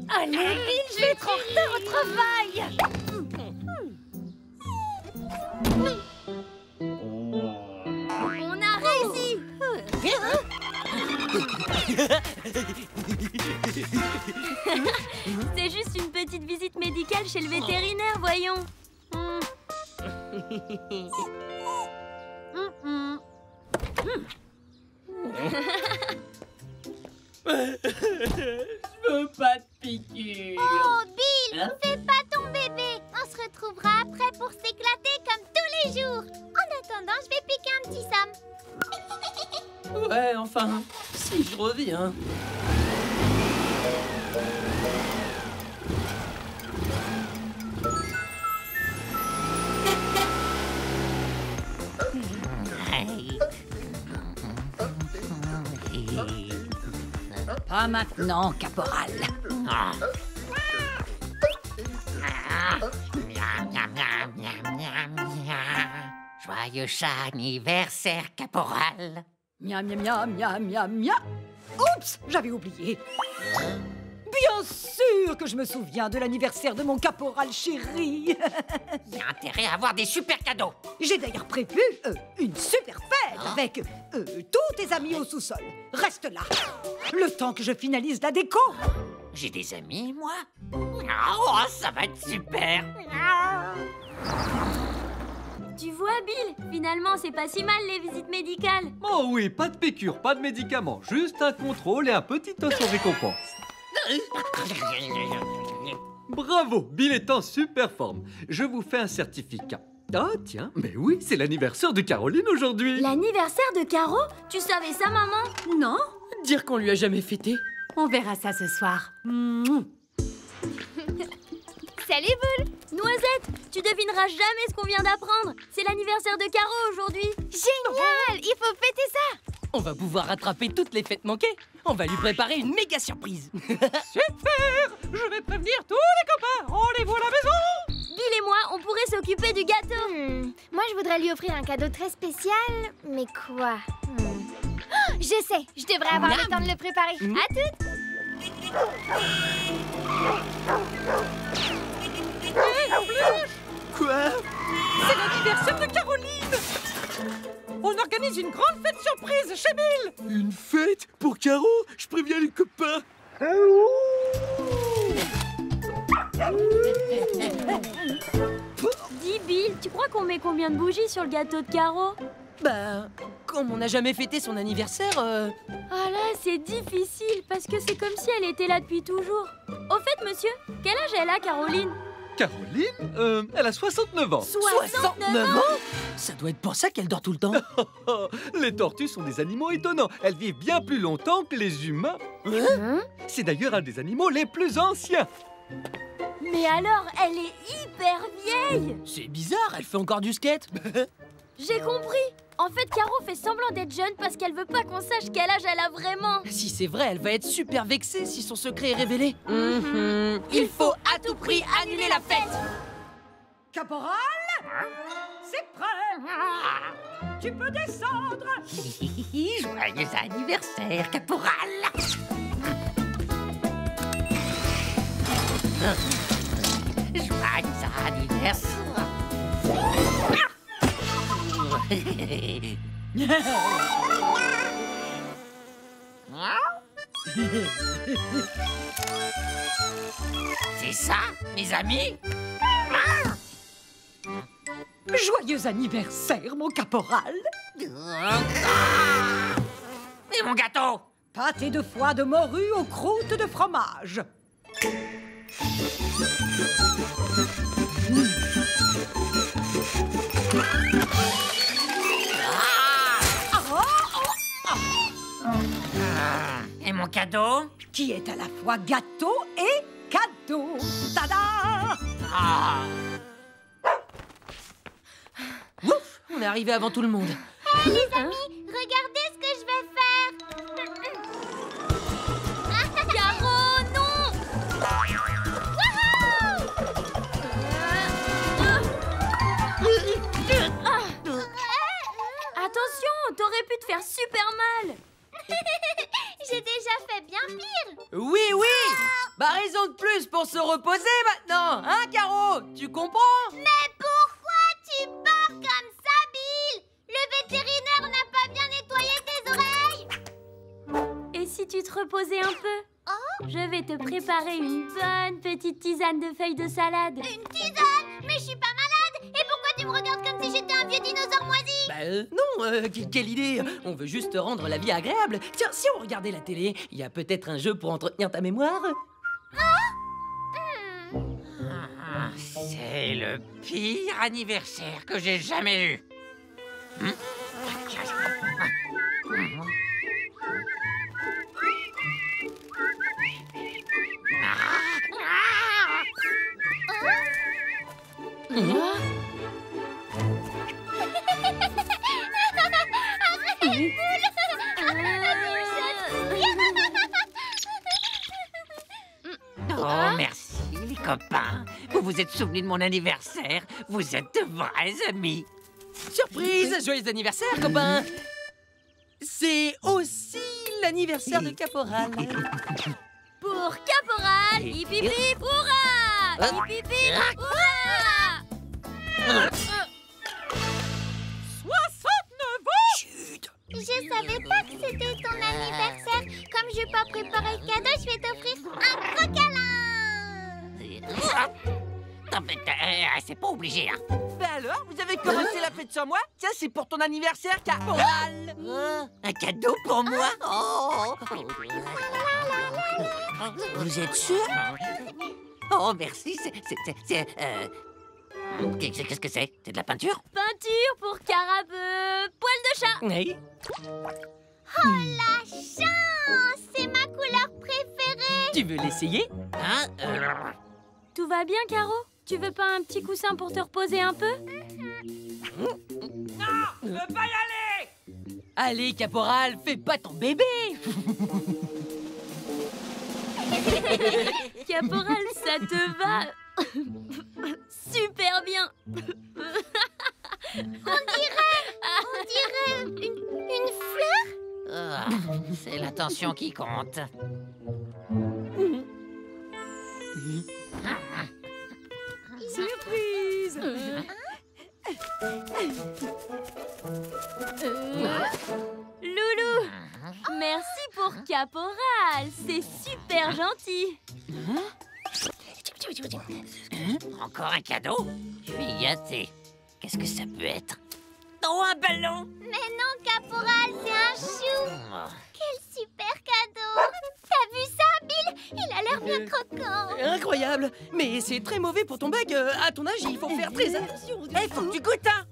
Allez, vite, je vais être en retard au travail. On a réussi. C'est juste une petite visite médicale chez le vétérinaire, voyons. Je veux pas de piqûre. Oh, Bill, fais pas ton bébé. On se retrouvera après pour s'éclater comme tous les jours. En attendant, je vais piquer un petit Sam. Ouais, enfin, si je reviens. Pas maintenant, caporal. Joyeux anniversaire, caporal. Miam, miam, miam, miam, miam, miam. Oups, j'avais oublié. Bien sûr que je me souviens de l'anniversaire de mon caporal chéri. Il y a intérêt à avoir des super cadeaux. J'ai d'ailleurs prévu une super fête avec tous tes amis au sous-sol. Reste là, le temps que je finalise la déco. J'ai des amis, moi. Oh, ça va être super. Tu vois, Bill, finalement, c'est pas si mal les visites médicales. Oh oui, pas de piqûre, pas de médicaments, juste un contrôle et un petit os en récompense. Bravo, Bill est en super forme. Je vous fais un certificat. Ah tiens, mais oui, c'est l'anniversaire de Caroline aujourd'hui. L'anniversaire de Caro? Tu savais ça, maman? Non, Dire qu'on lui a jamais fêté. on verra ça ce soir. Salut, Boule. Noisette, tu devineras jamais ce qu'on vient d'apprendre. C'est l'anniversaire de Caro aujourd'hui. Génial. Il faut fêter ça. On va pouvoir rattraper toutes les fêtes manquées. On va lui préparer une méga surprise. Super! Je vais prévenir tous les copains. Rendez-vous à la maison. Bill et moi, on pourrait s'occuper du gâteau. Moi, je voudrais lui offrir un cadeau très spécial. Mais quoi? Oh, je sais. Je devrais avoir le temps de le préparer. À toutes. Quoi? C'est l'anniversaire de Caroline. On organise une grande fête surprise chez Bill. Une fête pour Caro? Je préviens les copains. Dis, Bill, tu crois qu'on met combien de bougies sur le gâteau de Caro? Bah, comme on n'a jamais fêté son anniversaire, Ah là, c'est difficile, parce que c'est comme si elle était là depuis toujours. Au fait, monsieur, quel âge elle a, Caroline? Caroline, elle a 69 ans. 69 ans. Ça doit être pour ça qu'elle dort tout le temps. Les tortues sont des animaux étonnants. Elles vivent bien plus longtemps que les humains. C'est d'ailleurs un des animaux les plus anciens. Mais alors, elle est hyper vieille. C'est bizarre, elle fait encore du skate. J'ai compris. En fait, Caro fait semblant d'être jeune parce qu'elle veut pas qu'on sache quel âge elle a vraiment. Si c'est vrai, elle va être super vexée si son secret est révélé. Il faut à tout prix annuler la fête. Caporal, c'est prêt. Tu peux descendre. Joyeux anniversaire, caporal. Joyeux anniversaire. C'est ça, mes amis? Joyeux anniversaire, mon caporal. Et mon gâteau? Pâté de foie de morue aux croûtes de fromage. Et mon cadeau? Qui est à la fois gâteau et cadeau. Tada! Ouf, on est arrivé avant tout le monde. Les amis, regardez ce que je vais faire. Caro, non! Attention, t'aurais pu te faire super mal. J'ai déjà fait bien pire. Oui, oui. Bah raison de plus pour se reposer maintenant, hein Caro? Tu comprends? Mais pourquoi tu pars comme ça, Bill? Le vétérinaire n'a pas bien nettoyé tes oreilles. Et si tu te reposais un peu? Je vais te préparer une bonne petite tisane de feuilles de salade. Une tisane? Mais je suis pas malade. Et pourquoi tu me regardes comme si j'étais un vieux dinosaure moisi? Non, quelle idée! On veut juste rendre la vie agréable. Tiens, si on regardait la télé, il y a peut-être un jeu pour entretenir ta mémoire. C'est le pire anniversaire que j'ai jamais eu. Oh, merci, les copains. Vous vous êtes souvenus de mon anniversaire. Vous êtes de vrais amis. Surprise! Joyeux anniversaire, copain! C'est aussi l'anniversaire de Caporal. Pour Caporal, hip hip hip, hurrah! Hip hip hip, hurrah! 69 ans! Chut! Je savais pas que c'était ton anniversaire. Comme je n'ai pas préparé de cadeau, je vais t'offrir un gros câlin. C'est pas obligé, hein. Bah alors, vous avez commencé la fête sans moi? Tiens, c'est pour ton anniversaire, Caporal! Un cadeau pour moi? Oh. Vous êtes sûr? Oh, merci. Qu'est-ce que c'est? C'est de la peinture? Peinture pour Carabeu, poil de chat. Oui. Oh la chance! C'est ma couleur préférée. Tu veux l'essayer? Hein? Tout va bien, Caro? Tu veux pas un petit coussin pour te reposer un peu? Non, je veux pas y aller! Allez, Caporal, fais pas ton bébé! Caporal, ça te va super bien. On dirait une fleur. Ah, c'est l'attention qui compte. Surprise! Loulou, merci pour Caporal, c'est super gentil. Encore un cadeau? Je suis gâté. Qu'est-ce que ça peut être? Oh, un ballon! Mais non, Caporal, c'est un chou. Oh. Quel super cadeau. T'as vu ça, Bill? Il a l'air bien croquant. Incroyable! Mais c'est très mauvais pour ton bec. À ton âge, il faut faire très attention. Eh, faut que tu goûtes, hein!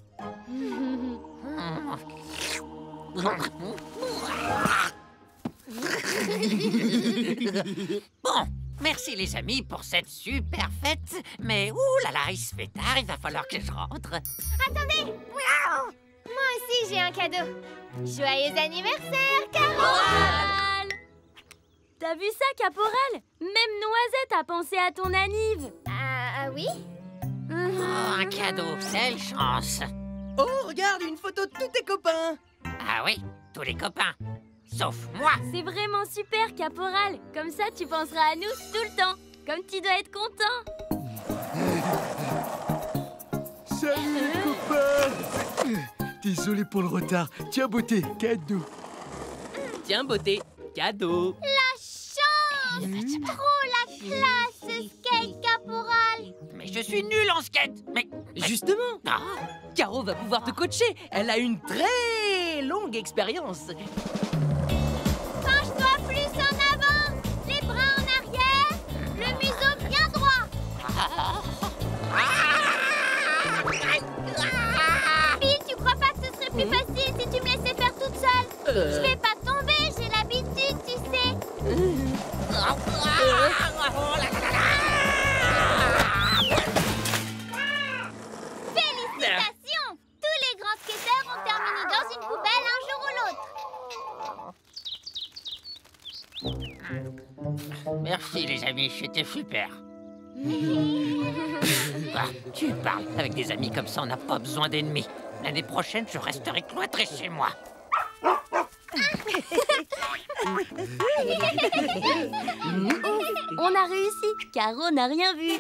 Bon, merci les amis pour cette super fête. Mais ouh là là, il se fait tard, il va falloir que je rentre. Attendez. Moi aussi, j'ai un cadeau. Joyeux anniversaire, Caro. Caporal! T'as vu ça, Caporal? Même Noisette a pensé à ton anniv. Ah oui? Oh, un cadeau, quelle chance! Oh, regarde, une photo de tous tes copains. Ah oui, tous les copains, sauf moi. C'est vraiment super, Caporal. Comme ça, tu penseras à nous tout le temps. Comme tu dois être content. Salut les copains! Désolé pour le retard. Tiens, beauté, cadeau. Tiens, beauté, cadeau. La chance. Trop la classe, Skate Caporal. Mais je suis nul en skate. Mais Justement, ah, Caro va pouvoir te coacher. Elle a une très longue expérience. Penche-toi plus en avant. Les bras en arrière. Le museau bien droit. Bill, tu crois pas que ce serait plus facile si tu me laissais faire toute seule? Je vais pas tomber, j'ai l'habitude, tu sais. Félicitations! Tous les grands skateurs ont terminé dans une poubelle un jour ou l'autre. merci les amis, c'était super. Ah, tu parles. Avec des amis comme ça, on n'a pas besoin d'ennemis. L'année prochaine, je resterai cloîtré chez moi. On a réussi, Caro n'a rien vu.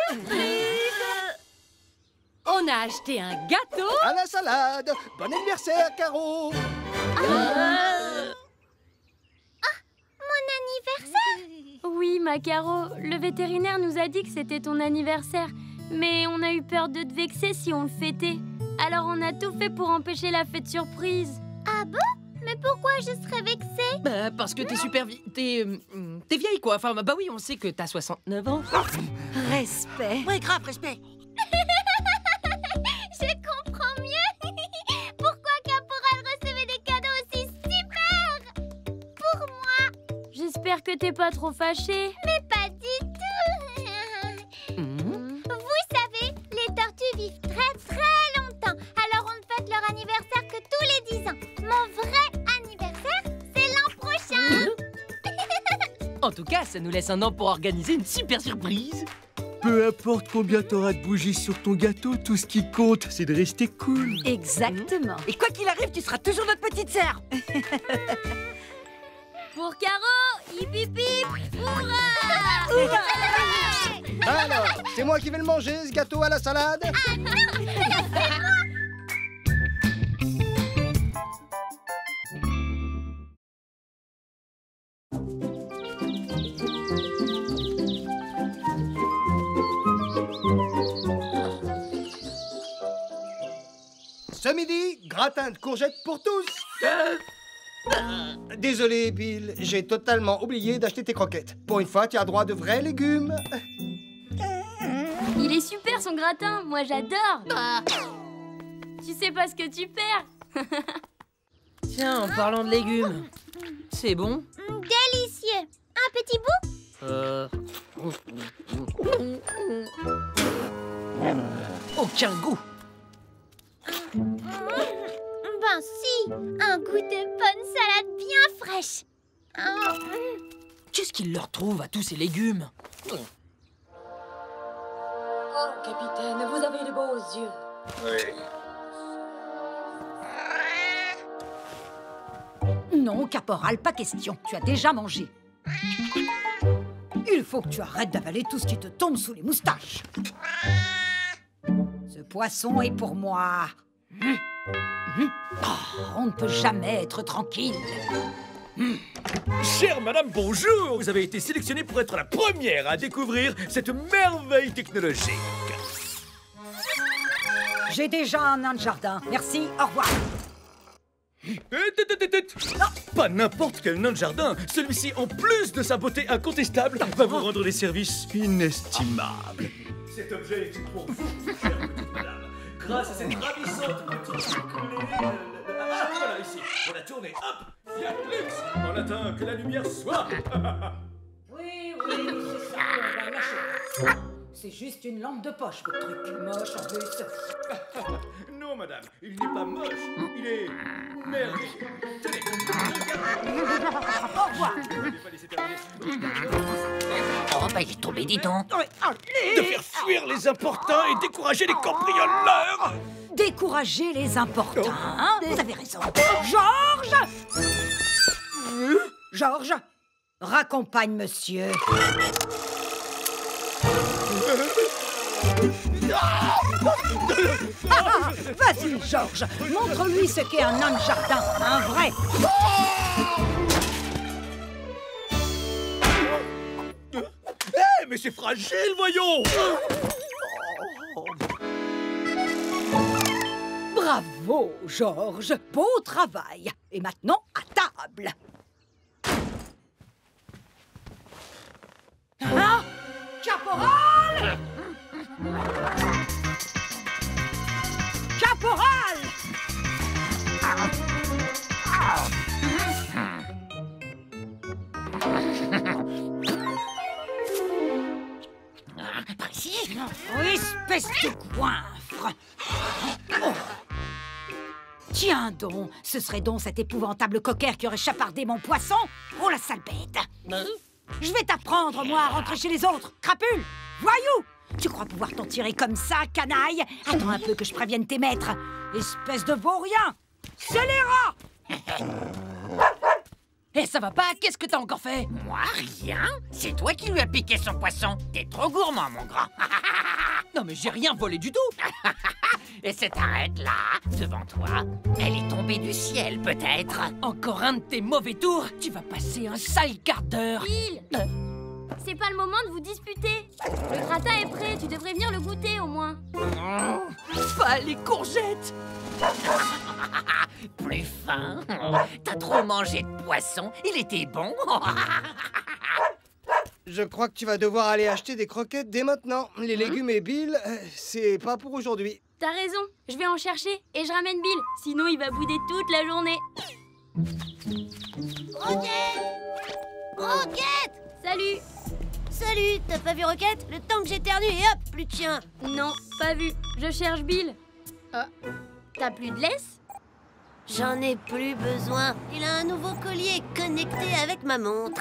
On a acheté un gâteau. À la salade. Bon anniversaire, Caro. Mon anniversaire? Oui, ma Caro, le vétérinaire nous a dit que c'était ton anniversaire. Mais on a eu peur de te vexer si on le fêtait. Alors on a tout fait pour empêcher la fête surprise. Ah bon? Mais pourquoi je serais vexée? Bah, parce que t'es super t'es vieille, quoi. Enfin, bah oui, on sait que t'as 69 ans. Respect. Ouais, grave, respect. Je comprends mieux. Pourquoi Caporal recevait des cadeaux aussi super pour moi? J'espère que t'es pas trop fâchée. Mais pas du tout. Vous savez, les tortues vivent très longtemps. Alors on ne fête leur anniversaire que tous les 10 ans. Mon vrai anniversaire, c'est l'an prochain. En tout cas, ça nous laisse un an pour organiser une super surprise. Peu importe combien t'auras de bougies sur ton gâteau, tout ce qui compte, c'est de rester cool. Exactement. Et quoi qu'il arrive, tu seras toujours notre petite sœur. Pour Caro, hip hip hip, hurrah! Alors, c'est moi qui vais le manger, ce gâteau à la salade. Ce midi, gratin de courgettes pour tous. Désolé, Bill, j'ai totalement oublié d'acheter tes croquettes. Pour une fois, tu as droit de vrais légumes. Il est super son gratin, moi j'adore. Tu sais pas ce que tu perds. Tiens, en parlant de légumes, c'est bon? Délicieux. Un petit bout? Aucun goût. Ben si, un goût de bonne salade bien fraîche. Qu'est-ce qu'il leur trouve à tous ces légumes? Oh, capitaine, vous avez de beaux yeux. Non, Caporal, pas question. Tu as déjà mangé. Il faut que tu arrêtes d'avaler tout ce qui te tombe sous les moustaches. Ce poisson est pour moi. Oh, on ne peut jamais être tranquille. Chère madame, bonjour. Vous avez été sélectionnée pour être la première à découvrir cette merveille technologique. J'ai déjà un nain de jardin. Merci, au revoir. Pas n'importe quel nain de jardin. Celui-ci, en plus de sa beauté incontestable, va vous rendre des services inestimables. Cet objet est pour vous, chère petite madame. Grâce à cette ravissante petite clé... Ah, voilà, ici. On a tourné, hop, Fiat Lux, en latin, que la lumière soit. Oui, c'est ça, on va lâcher. C'est juste une lampe de poche, votre truc moche en plus. Non, madame, il n'est pas moche, il est merveilleux. Tenez, regardez. Au revoir. Je ne vais pas laisser terminer. Oh, bah, il est tombé, dis donc. De faire fuir les importuns et décourager les cambrioleurs. Décourager les importuns, hein? Vous avez raison. Georges! Georges, raccompagne monsieur. Vas-y, Georges, montre-lui ce qu'est un homme jardin, un vrai. Mais c'est fragile, voyons. Bravo, Georges, beau travail. Et maintenant, à table. Hein? Caporal! Caporal! Précis? Espèce de goinfre! Oh. Tiens donc, ce serait donc cet épouvantable cocker qui aurait chapardé mon poisson? Oh la sale bête! Je vais t'apprendre, moi, à rentrer chez les autres! Crapule! Voyou! Tu crois pouvoir t'en tirer comme ça, canaille? Attends un peu que je prévienne tes maîtres! Espèce de vaurien! C'est les rats! Eh, ça va pas? Qu'est-ce que t'as encore fait? Moi, rien. C'est toi qui lui as piqué son poisson. T'es trop gourmand, mon grand. Non, mais j'ai rien volé du tout. Et cette arête là, devant toi, elle est tombée du ciel, peut-être. Encore un de tes mauvais tours. Tu vas passer un sale quart d'heure. Bill, c'est pas le moment de vous disputer. Le gratin est prêt, tu devrais venir le goûter au moins. Pas les courgettes. Plus fin. T'as trop mangé de poisson. Il était bon. Je crois que tu vas devoir aller acheter des croquettes dès maintenant. Les légumes et Bill, c'est pas pour aujourd'hui. T'as raison, je vais en chercher et je ramène Bill. Sinon, il va bouder toute la journée. Roquette! Roquette! Salut. Salut, t'as pas vu Roquette? Le temps que j'éternue et hop, plus de chien. Non, pas vu. Je cherche Bill. T'as plus de laisse? J'en ai plus besoin. Il a un nouveau collier connecté avec ma montre.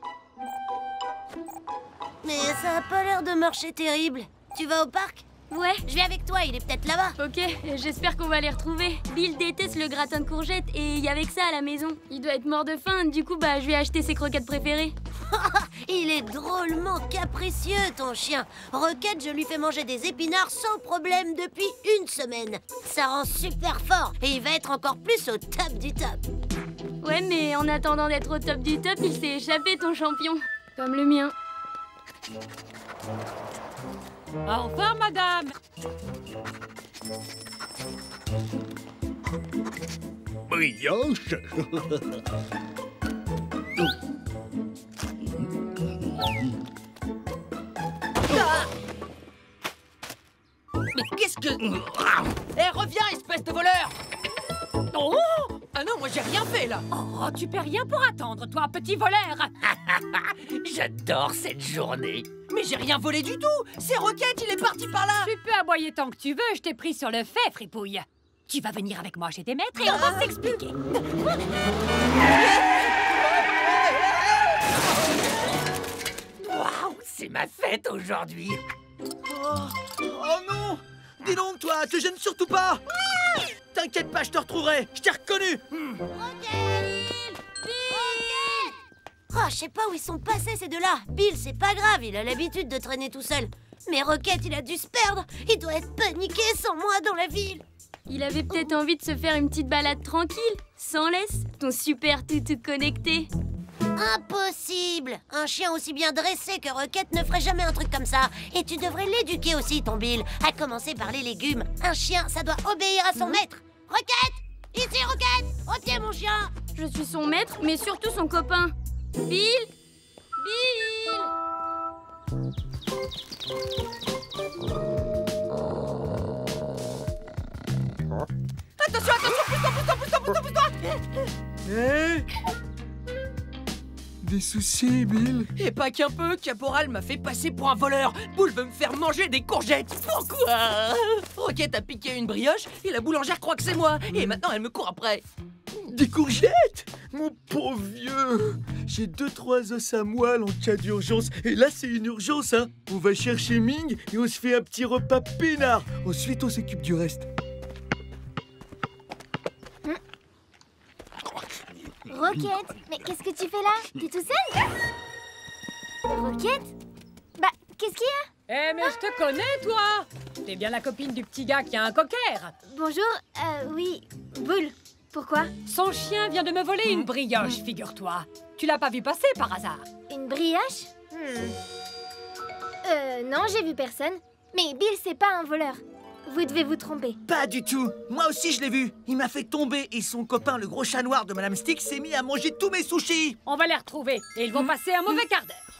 Mais ça a pas l'air de marcher terrible. Tu vas au parc? Ouais. Je vais avec toi, il est peut-être là-bas. Ok, j'espère qu'on va les retrouver. Bill déteste le gratin de courgettes et il y avait que ça à la maison. Il doit être mort de faim, du coup, je lui ai acheté ses croquettes préférées. Il est drôlement capricieux, ton chien. Roquette, je lui fais manger des épinards sans problème depuis 1 semaine. Ça rend super fort et il va être encore plus au top du top. Ouais, mais en attendant d'être au top du top, il s'est échappé, ton champion. Comme le mien. Au revoir, madame. Brioche. Mais qu'est-ce que... Eh, reviens, espèce de voleur! Oh! Ah non, moi j'ai rien fait, là! Oh, tu peux rien pour attendre, toi, petit voleur. J'adore cette journée. Mais j'ai rien volé du tout! C'est Roquette, il est parti par là! Tu peux aboyer tant que tu veux, je t'ai pris sur le fait, fripouille. Tu vas venir avec moi chez tes maîtres et on va s'expliquer. Waouh, c'est ma fête aujourd'hui. Oh non! Dis donc, toi, te gêne surtout pas! T'inquiète pas, je te retrouverai! Je t'ai reconnu! Oh, je sais pas où ils sont passés ces deux-là. Bill, c'est pas grave, il a l'habitude de traîner tout seul. Mais Roquette, il a dû se perdre. Il doit être paniqué sans moi dans la ville. Il avait peut-être envie de se faire une petite balade tranquille, sans laisse. Ton super toutou connecté. Impossible! Un chien aussi bien dressé que Roquette ne ferait jamais un truc comme ça. Et tu devrais l'éduquer aussi, ton Bill. À commencer par les légumes. Un chien, ça doit obéir à son maître. Roquette! Ici, Roquette! Retiens mon chien! Je suis son maître, mais surtout son copain. Bill! Bill! Attention, attention, pousse-toi! Eh? Des soucis, Bill? Et pas qu'un peu, Caporal m'a fait passer pour un voleur. Boule veut me faire manger des courgettes. Pourquoi? Roquette a piqué une brioche et la boulangère croit que c'est moi. Et maintenant, elle me court après. Des courgettes? Mon pauvre vieux! J'ai 2-3 os à moelle en cas d'urgence. Et là, c'est une urgence, hein! On va chercher Ming et on se fait un petit repas peinard. Ensuite, on s'occupe du reste. Roquette, mais qu'est-ce que tu fais là? T'es tout seul? Roquette? Bah, qu'est-ce qu'il y a? Eh, mais je te connais, toi. T'es bien la copine du petit gars qui a un cocker. Bonjour, oui, Boule. Pourquoi? Son chien vient de me voler une brioche, figure-toi. Tu l'as pas vu passer par hasard? Une brioche? Non, j'ai vu personne. Mais Bill, c'est pas un voleur. Vous devez vous tromper. Pas du tout! Moi aussi, je l'ai vu! Il m'a fait tomber et son copain, le gros chat noir de Madame Stick, s'est mis à manger tous mes sushis! On va les retrouver et ils vont passer un mauvais quart d'heure.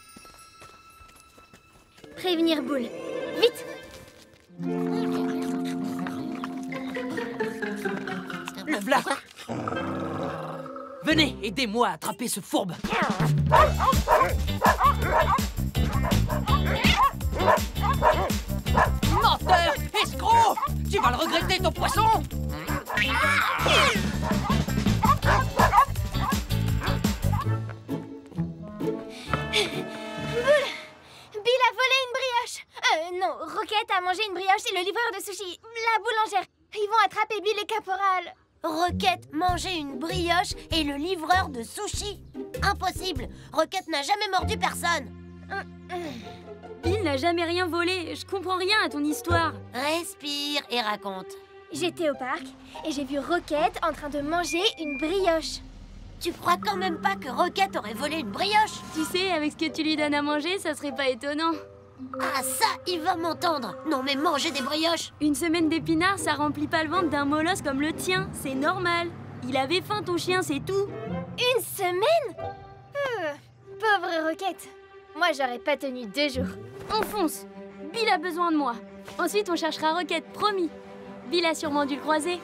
Prévenir Boule. Vite! Le v'là. Venez, aidez-moi à attraper ce fourbe. Menteur! Escroc! Tu vas le regretter, ton poisson! Bill a volé une brioche. Non, Roquette a mangé une brioche et le livreur de sushi, la boulangère. Ils vont attraper Bill et Caporal. Roquette mangeait une brioche et le livreur de sushi. Impossible. Roquette n'a jamais mordu personne. Bill n'a jamais rien volé. Je comprends rien à ton histoire. Respire et raconte. J'étais au parc et j'ai vu Roquette en train de manger une brioche. Tu crois quand même pas que Roquette aurait volé une brioche? Tu sais, avec ce que tu lui donnes à manger, ça serait pas étonnant. Ah ça, il va m'entendre. Non mais manger des brioches. Une semaine d'épinards, ça remplit pas le ventre d'un molosse comme le tien. C'est normal. Il avait faim, ton chien, c'est tout. Une semaine? Pauvre Roquette. Moi, j'aurais pas tenu 2 jours. On fonce. Bill a besoin de moi. Ensuite, on cherchera Roquette, promis. Bill a sûrement dû le croiser.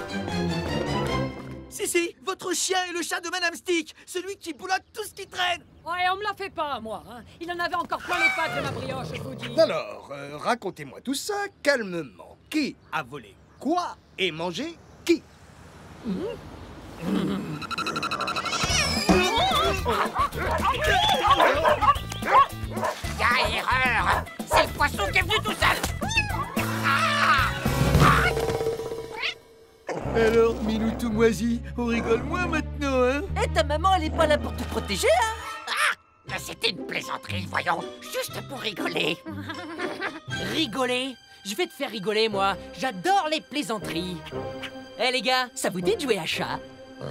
Si, votre chien est le chat de Madame Stick, celui qui boulotte tout ce qui traîne. Ouais, on me la fait pas, moi. Hein. Il en avait encore plein les pattes de ma brioche, je vous dis. Alors, racontez-moi tout ça calmement. Qui a volé quoi et mangé qui? Il y a erreur. C'est le poisson qui est venu tout seul. Alors, Minou tout moisi, on rigole moins maintenant, hein? Et ta maman, elle est pas là pour te protéger, hein? Ah, c'était une plaisanterie, voyons. Juste pour rigoler. Rigoler? Je vais te faire rigoler, moi. J'adore les plaisanteries. Eh les gars, ça vous dit de jouer à chat?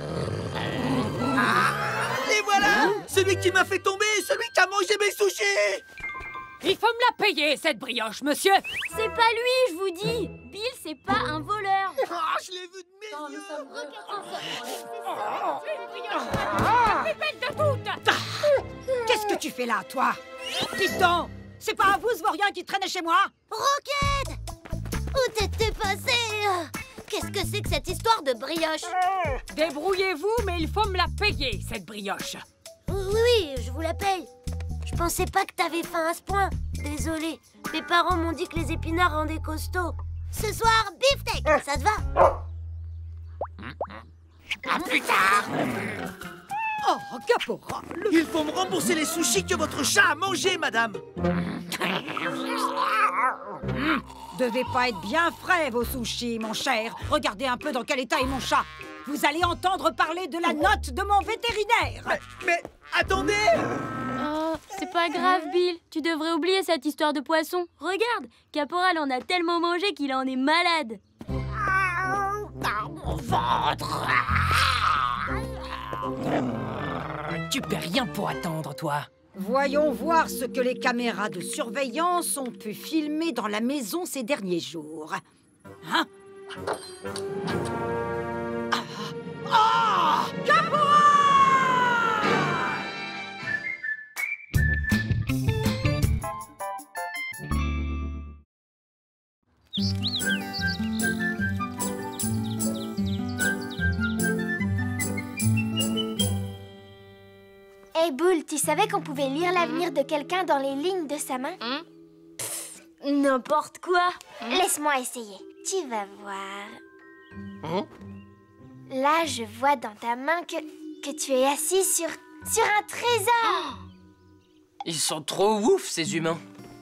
Et voilà! Celui qui m'a fait tomber, celui qui a mangé mes sushis! Il faut me la payer, cette brioche, monsieur. C'est pas lui, je vous dis. Bill, c'est pas un voleur. Ah, je l'ai vu de mes yeux! Qu'est-ce que tu fais là, toi? Piston, c'est pas un vous-vaurien qui traînait chez moi? Roquette! Où t'étais passé? Qu'est-ce que c'est que cette histoire de brioche? Débrouillez-vous, mais il faut me la payer, cette brioche. Oui, je vous la paye. Je pensais pas que t'avais faim à ce point. Désolée, mes parents m'ont dit que les épinards rendaient costaud. Ce soir, beefsteak, ça te va? À plus tard. Oh, caporal! Il faut me rembourser les sushis que votre chat a mangés, madame! Devez pas être bien frais, vos sushis, mon cher. Regardez un peu dans quel état est mon chat. Vous allez entendre parler de la note de mon vétérinaire. Mais attendez! Oh, c'est pas grave, Bill. Tu devrais oublier cette histoire de poisson. Regarde, Caporal en a tellement mangé qu'il en est malade. Mon ventre. Tu peux rien pour attendre, toi. Voyons voir ce que les caméras de surveillance ont pu filmer dans la maison ces derniers jours. Hein? Caporal! Hey Boule, tu savais qu'on pouvait lire l'avenir de quelqu'un dans les lignes de sa main? N'importe quoi. Laisse-moi essayer. Tu vas voir. Là, je vois dans ta main que tu es assis sur un trésor. Ils sont trop ouf, ces humains.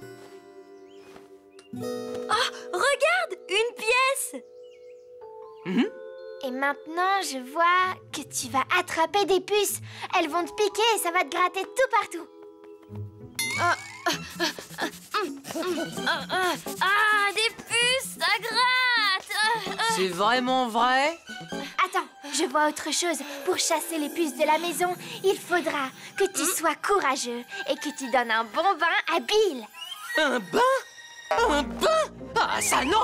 Oh, regarde, une pièce. Et maintenant, je vois que tu vas attraper des puces. Elles vont te piquer et ça va te gratter tout partout. Ah, des puces, ça gratte. C'est vraiment vrai? Attends, je vois autre chose. Pour chasser les puces de la maison, il faudra que tu sois courageux et que tu donnes un bon bain à Bill. Un bain? Un bain? Ah, ça non!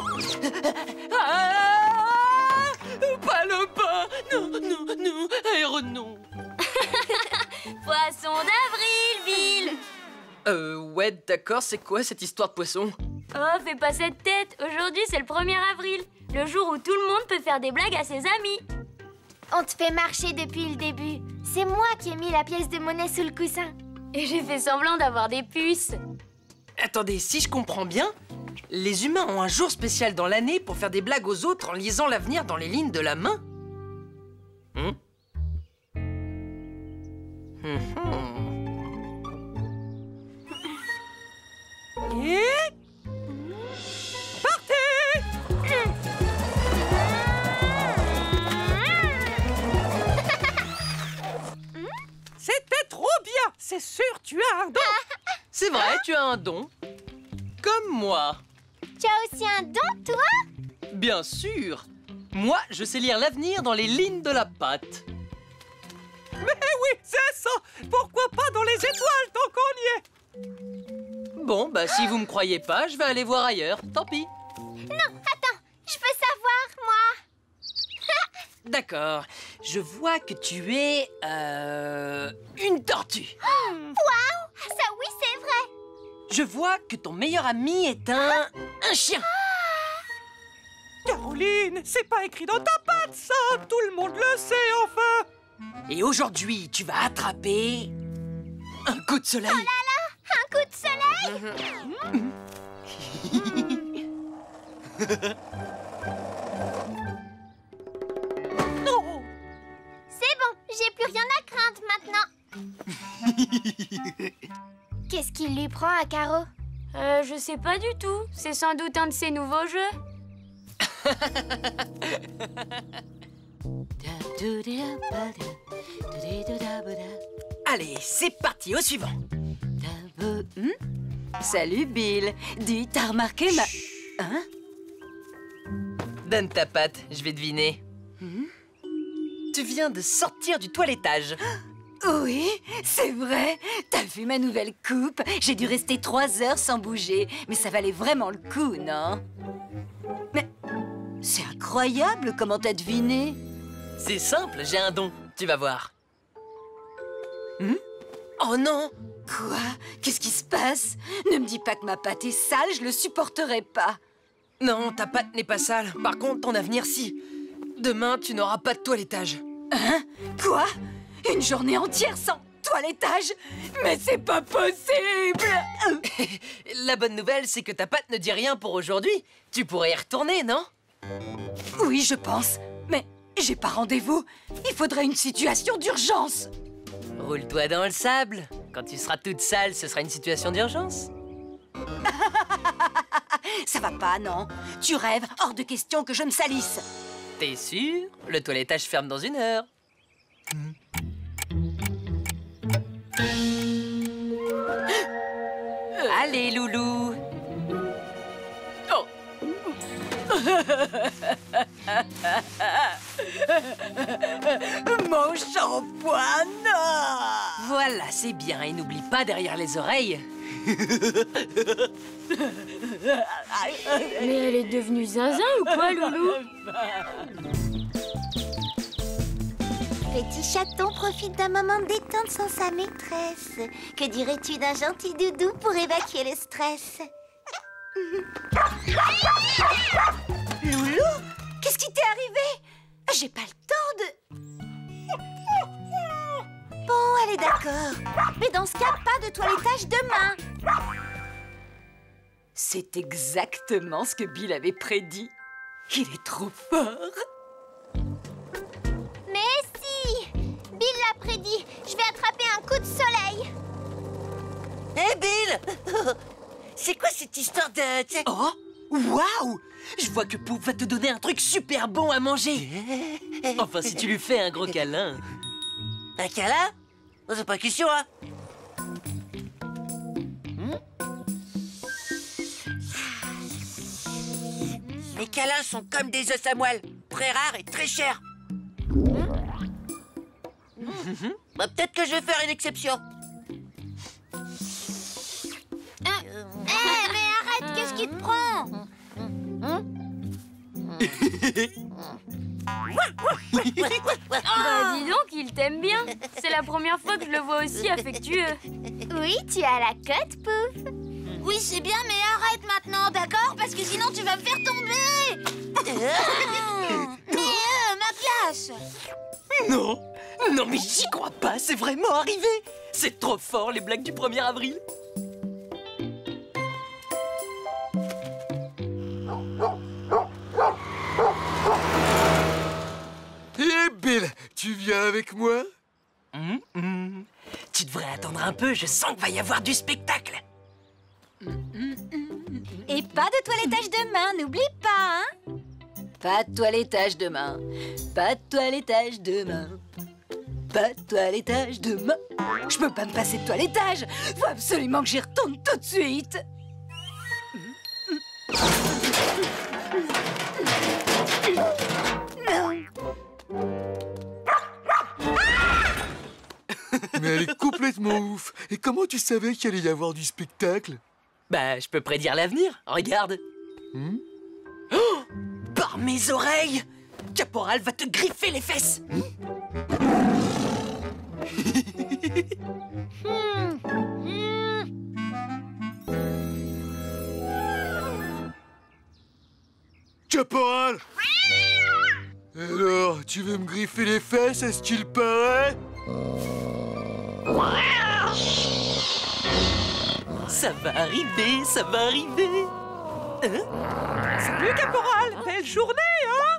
Pas le bain! Non, non, Poisson d'avril, Bill. Ouais, d'accord, c'est quoi cette histoire de poisson? Oh, fais pas cette tête. Aujourd'hui, c'est le 1er avril. Le jour où tout le monde peut faire des blagues à ses amis. On te fait marcher depuis le début. C'est moi qui ai mis la pièce de monnaie sous le coussin. Et j'ai fait semblant d'avoir des puces. Attendez, si je comprends bien, les humains ont un jour spécial dans l'année pour faire des blagues aux autres en lisant l'avenir dans les lignes de la main? Et... partez! tu as un don. Comme moi. Tu as aussi un don, toi? Bien sûr. Moi, je sais lire l'avenir dans les lignes de la pâte. Mais oui, c'est ça. Pourquoi pas dans les étoiles tant qu'on y est? Bon, bah si vous me croyez pas, je vais aller voir ailleurs. Tant pis. Non, attends, je veux savoir, moi. D'accord. Je vois que tu es... une tortue. Waouh, ça oui, c'est vrai. Je vois que ton meilleur ami est un chien. Caroline, c'est pas écrit dans ta patte, ça. Tout le monde le sait, enfin. Et aujourd'hui, tu vas attraper... un coup de soleil. Oh là là, un coup de soleil. Non. C'est bon, j'ai plus rien à craindre maintenant. Qu'est-ce qu'il lui prend à Caro? Je sais pas du tout. C'est sans doute un de ses nouveaux jeux. Allez, c'est parti, au suivant. Salut Bill. Dis, t'as remarqué ma... Hein? Donne ta patte, je vais deviner. Tu viens de sortir du toilettage. Oui, c'est vrai. T'as vu ma nouvelle coupe? J'ai dû rester 3 heures sans bouger. Mais ça valait vraiment le coup, non? Mais c'est incroyable comment t'as deviné. C'est simple, j'ai un don, tu vas voir. Oh non! Quoi? Qu'est-ce qui se passe? Ne me dis pas que ma pâte est sale, je le supporterai pas. Non, ta pâte n'est pas sale. Par contre, ton avenir, si. Demain, tu n'auras pas de toilettage. Hein? Quoi? Une journée entière sans toilettage? Mais c'est pas possible! La bonne nouvelle, c'est que ta pâte ne dit rien pour aujourd'hui. Tu pourrais y retourner, non? Oui, je pense. Mais j'ai pas rendez-vous. Il faudrait une situation d'urgence. Roule-toi dans le sable. Quand tu seras toute sale, ce sera une situation d'urgence. Ça va pas, non? Tu rêves, hors de question que je me salisse. T'es sûr? Le toilettage ferme dans 1 heure. Allez, loulou. Oh. Mon shampoing, non! Voilà, c'est bien. Et n'oublie pas derrière les oreilles. Mais elle est devenue zinzin ou quoi, Loulou? Petit chaton profite d'un moment de détente sans sa maîtresse. Que dirais-tu d'un gentil doudou pour évacuer le stress? Loulou? Qu'est-ce qui t'est arrivé? J'ai pas le temps de... Bon, elle est d'accord. Mais dans ce cas, pas de toilettage demain. C'est exactement ce que Bill avait prédit. Il est trop fort. Mais si! Bill l'a prédit. Je vais attraper un coup de soleil. Hé, Bill! C'est quoi cette histoire de... Oh! Waouh! Je vois que Pouf va te donner un truc super bon à manger. Enfin, si tu lui fais un gros câlin. Un câlin? Oh, c'est pas question, hein? Les câlins sont comme des os à moelle, très rares et très chers. Bah, peut-être que je vais faire une exception. Mais arrête, qu'est-ce qui te prend? Bah dis donc, il t'aime bien. C'est la première fois que je le vois aussi affectueux. Oui, tu as la cote, Pouf. Oui, c'est bien, mais arrête maintenant, d'accord? Parce que sinon, tu vas me faire tomber. Ma place. Non! Non, mais j'y crois pas, c'est vraiment arrivé! C'est trop fort, les blagues du 1er avril! Hé, Bill, tu viens avec moi? Tu devrais attendre un peu, je sens qu'il va y avoir du spectacle! Et pas de toilettage demain, n'oublie pas, hein? Pas de toilettage demain. Pas de toilettage demain. pas de toilettage demain. Je peux pas me passer de toilettage. Faut absolument que j'y retourne tout de suite. Mais elle est complètement ouf. Et comment tu savais qu'il allait y avoir du spectacle? Bah, je peux prédire l'avenir. Regarde. Oh, par mes oreilles, Caporal va te griffer les fesses. Caporal! Alors, tu veux me griffer les fesses, est-ce qu'il paraît? Ça va arriver, ça va arriver. Salut, Caporal! Belle journée, hein?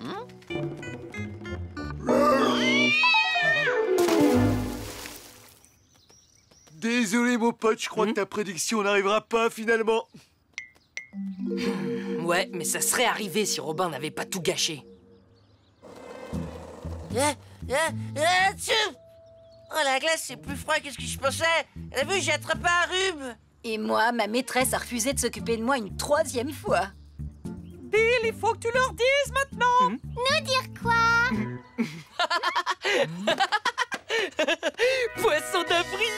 Désolé, mon pote, je crois que ta prédiction n'arrivera pas, finalement. Ouais, mais ça serait arrivé si Robin n'avait pas tout gâché. Oh, la glace, c'est plus froid que ce que je pensais. T'as vu, j'ai attrapé un rhume. Et moi, ma maîtresse a refusé de s'occuper de moi une 3e fois. Bill, il faut que tu leur dises maintenant. Nous dire quoi? Poisson d'avril.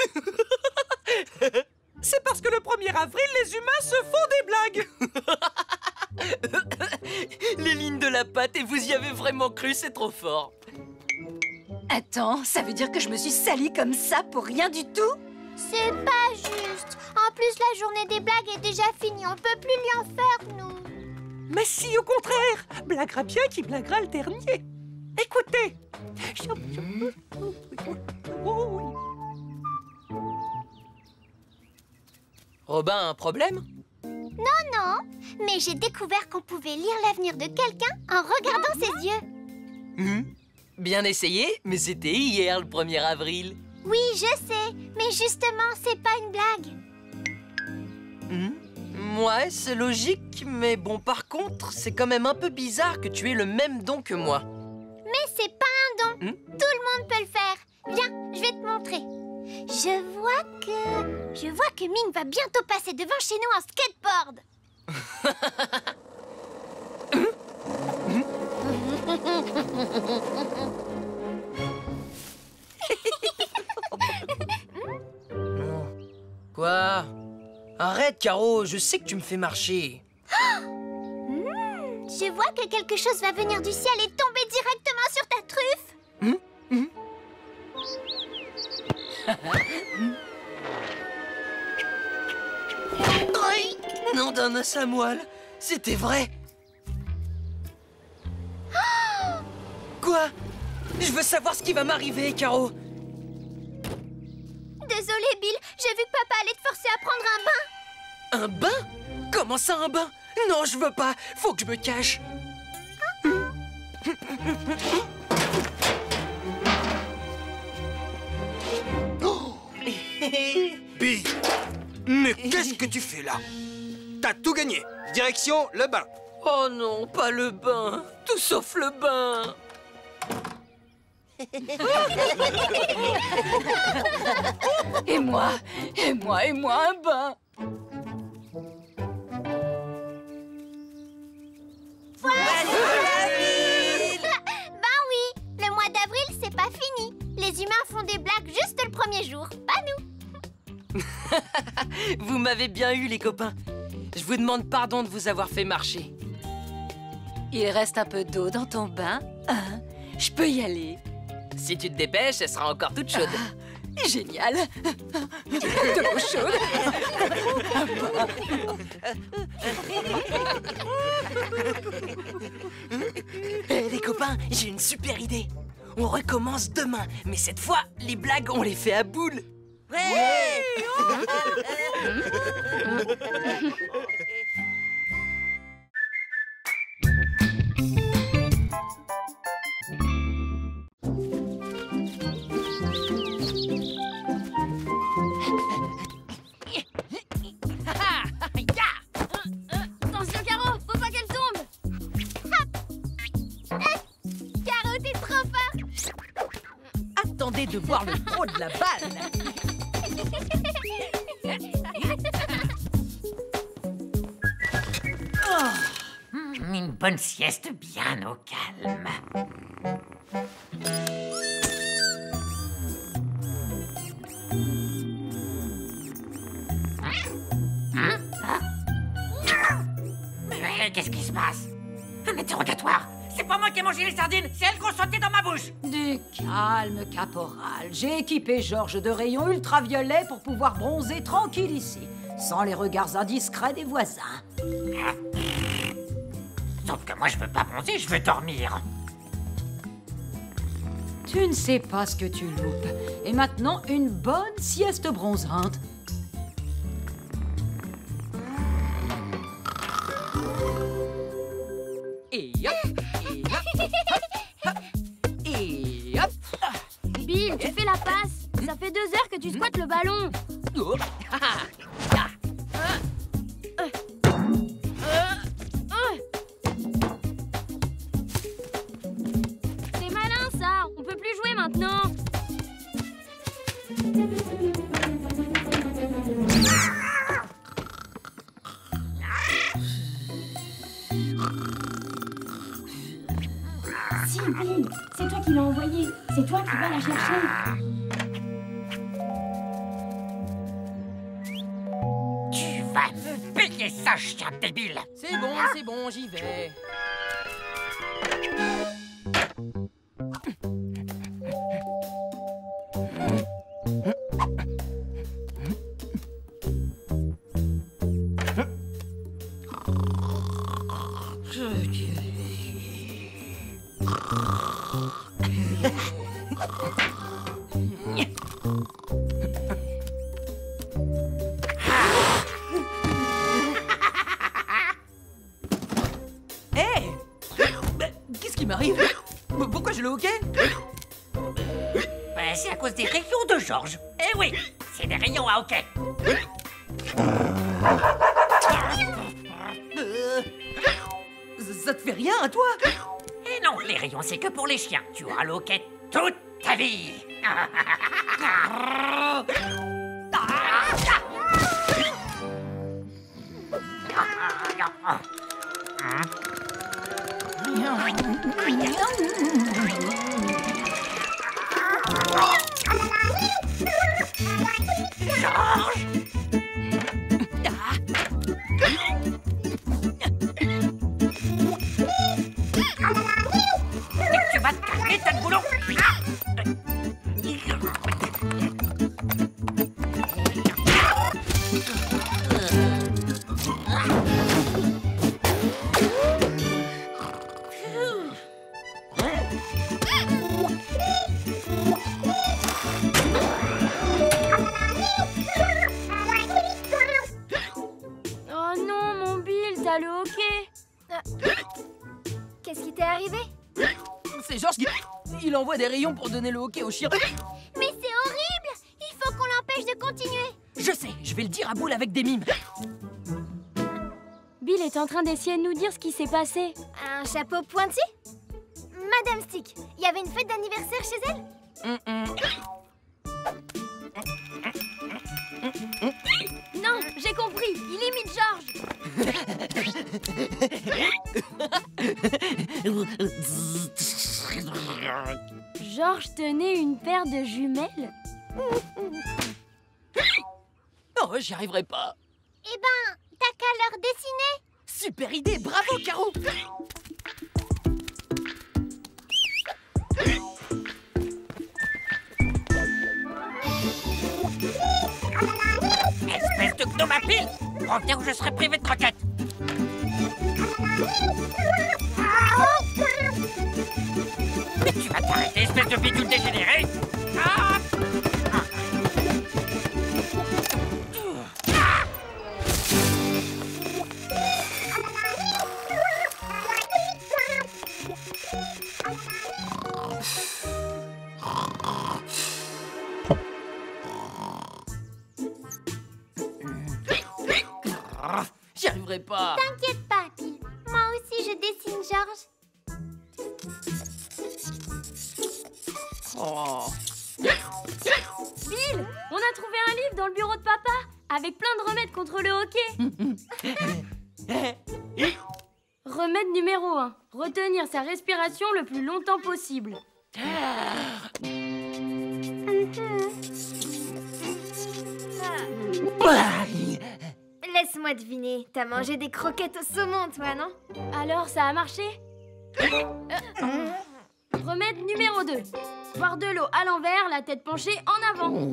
C'est parce que le 1er avril, les humains se font des blagues. Les lignes de la pâte, et vous y avez vraiment cru, c'est trop fort. Attends, ça veut dire que je me suis salie comme ça pour rien du tout? C'est pas juste. En plus, la journée des blagues est déjà finie. On peut plus lui en faire, nous. Mais si, au contraire. Blaguera bien qui blaguera le dernier. Écoutez. Robin, un problème? Non, mais j'ai découvert qu'on pouvait lire l'avenir de quelqu'un en regardant ses yeux. Bien essayé, mais c'était hier, le 1er avril. Oui, je sais, mais justement, c'est pas une blague. Ouais, c'est logique, mais bon, par contre, c'est quand même un peu bizarre que tu aies le même don que moi. Mais c'est pas un don. Tout le monde peut le faire. Viens, je vais te montrer. Je vois que Ming va bientôt passer devant chez nous en skateboard. Quoi? Arrête, Caro, je sais que tu me fais marcher. Je vois que quelque chose va venir du ciel et tomber directement sur ta truffe. Non d'un os à moelle, c'était vrai. Quoi? Je veux savoir ce qui va m'arriver, Caro. Désolée, Bill, j'ai vu que papa allait te forcer à prendre un bain. Un bain? Comment ça, un bain? Non, je veux pas. Faut que je me cache. Bill, mais qu'est-ce que tu fais là? T'as tout gagné. Direction le bain. Oh non, pas le bain. Tout sauf le bain. Et moi, un bain. Ben oui, le mois d'avril, c'est pas fini. Les humains font des blagues juste le 1er jour, pas nous. Vous m'avez bien eu, les copains. Je vous demande pardon de vous avoir fait marcher. Il reste un peu d'eau dans ton bain, hein? Je peux y aller. Si tu te dépêches, elle sera encore toute chaude. Génial. De l'eau chaude. Les copains, j'ai une super idée. On recommence demain, mais cette fois, les blagues, on les fait à boule. Ouais. Attention, Caro, faut pas qu'elle tombe. Caro, t'es trop fort. de voir le gros de la balle. Une bonne sieste bien au calme. Qu'est-ce qui se passe? Un interrogatoire? C'est pas moi qui ai mangé les sardines, c'est elles qui ont sauté dans ma bouche. Du calme, caporal. J'ai équipé Georges de rayons ultraviolets pour pouvoir bronzer tranquille ici, sans les regards indiscrets des voisins. Sauf que moi, je veux pas bronzer, je veux dormir. Tu ne sais pas ce que tu loupes. Et maintenant, une bonne sieste bronzante. Et hop, et hop, hop, hop, et hop. Bill, tu fais la passe. Ça fait 2 heures que tu squattes le ballon. Oh. C'est malin ça. On peut plus jouer maintenant. Si, Bill, c'est toi qui l'as envoyé. C'est toi qui vas la chercher. Tu vas me payer ça, chien débile. C'est bon, j'y vais. Hé! Qu'est-ce qui m'arrive? Pourquoi je le hockey? Ben, c'est à cause des rayons de Georges. Eh oui, c'est des rayons à hockey. Ça te fait rien à toi? Et non, les rayons, c'est que pour les chiens. Tu auras le hockey toute ta vie. Tu vas te calmer, t'as le boulot. Oh non, mon Bill, t'as le hockey. Qu'est-ce qui t'est arrivé? C'est Georges qui... Il envoie des rayons pour donner le hockey au chien. Mais c'est horrible! Il faut qu'on l'empêche de continuer. Je sais, je vais le dire à Boule avec des mimes. Bill est en train d'essayer de nous dire ce qui s'est passé. Un chapeau pointu? Madame Stick, il y avait une fête d'anniversaire chez elle? Non, j'ai compris. Il imite Georges. Georges tenait une paire de jumelles? Oh, j'y arriverai pas. Eh ben, t'as qu'à leur dessiner. Super idée, bravo Caro. Espèce de gnome à pile. Reviens où je serai privé de croquettes. Mais tu vas t'arrêter, espèce de bidule dégénéré. Ah! J'y arriverai pas. T'inquiète pas, Bill. Moi aussi, je dessine Georges. Oh. dans le bureau de papa, avec plein de remèdes contre le hoquet. Remède numéro 1. Retenir sa respiration le plus longtemps possible. Laisse-moi deviner, t'as mangé des croquettes au saumon, toi, non? Alors, ça a marché? Remède numéro 2. Boire de l'eau à l'envers, la tête penchée en avant.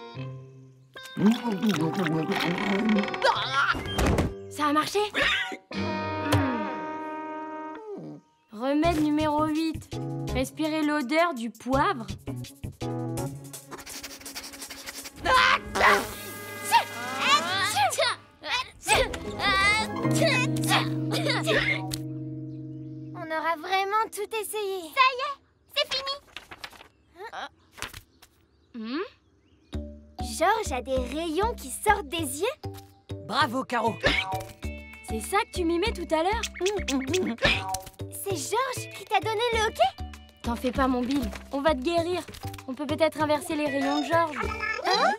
Ça a marché? Remède numéro 8. Respirer l'odeur du poivre. On aura vraiment tout essayé. Ça y est, c'est fini. Georges a des rayons qui sortent des yeux. Bravo, Caro. C'est ça que tu mimais tout à l'heure? C'est Georges qui t'a donné le hoquet? T'en fais pas, mon Bill. On va te guérir. On peut peut-être inverser les rayons de Georges. Hein?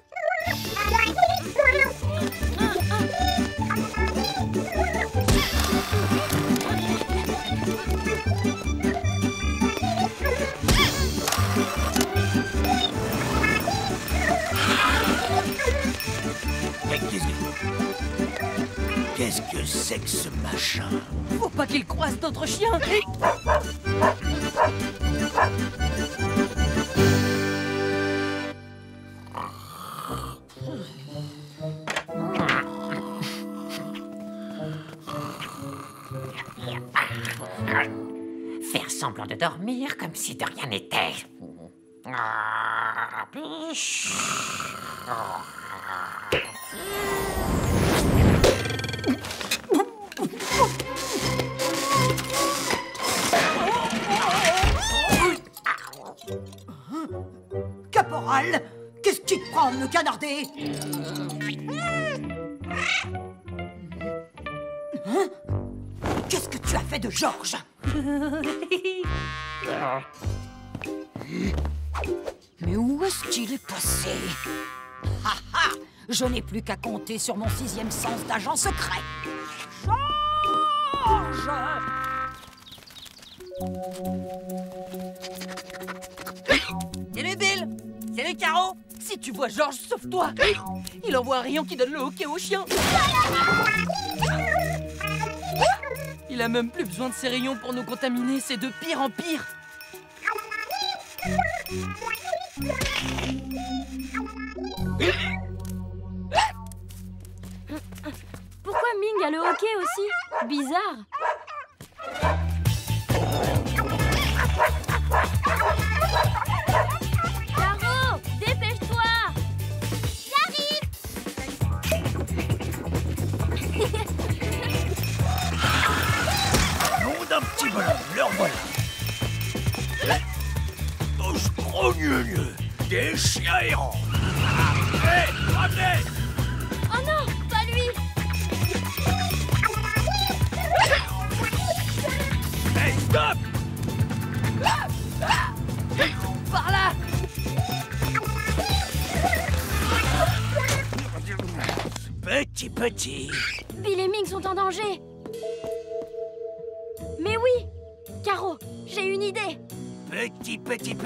Qu'est-ce que c'est que ce machin? Faut pas qu'il croise d'autres chiens. Faire semblant de dormir comme si de rien n'était. Caporal, qu'est-ce qui te prend de me canarder? Hein? Qu'est-ce que tu as fait de Georges? Mais où est-ce qu'il est passé? Ha ha! Je n'ai plus qu'à compter sur mon 6e sens d'agent secret. Georges! Salut Bill! Salut Caro! Si tu vois Georges, sauve-toi! Il envoie un rayon qui donne le hoquet aux chiens. Il a même plus besoin de ces rayons pour nous contaminer, c'est de pire en pire. Pourquoi Ming a le hoquet aussi? Bizarre. Caro, dépêche-toi! J'arrive! Nom d'un petit bonhomme, leur voilà. Oh, je crois mieux. Des chiens errants. Hé, ramenez! Oh non, pas lui! Hey, stop! Par là! Petit. Bill et Ming sont en danger. Mais oui! Caro, j'ai une idée. Petit.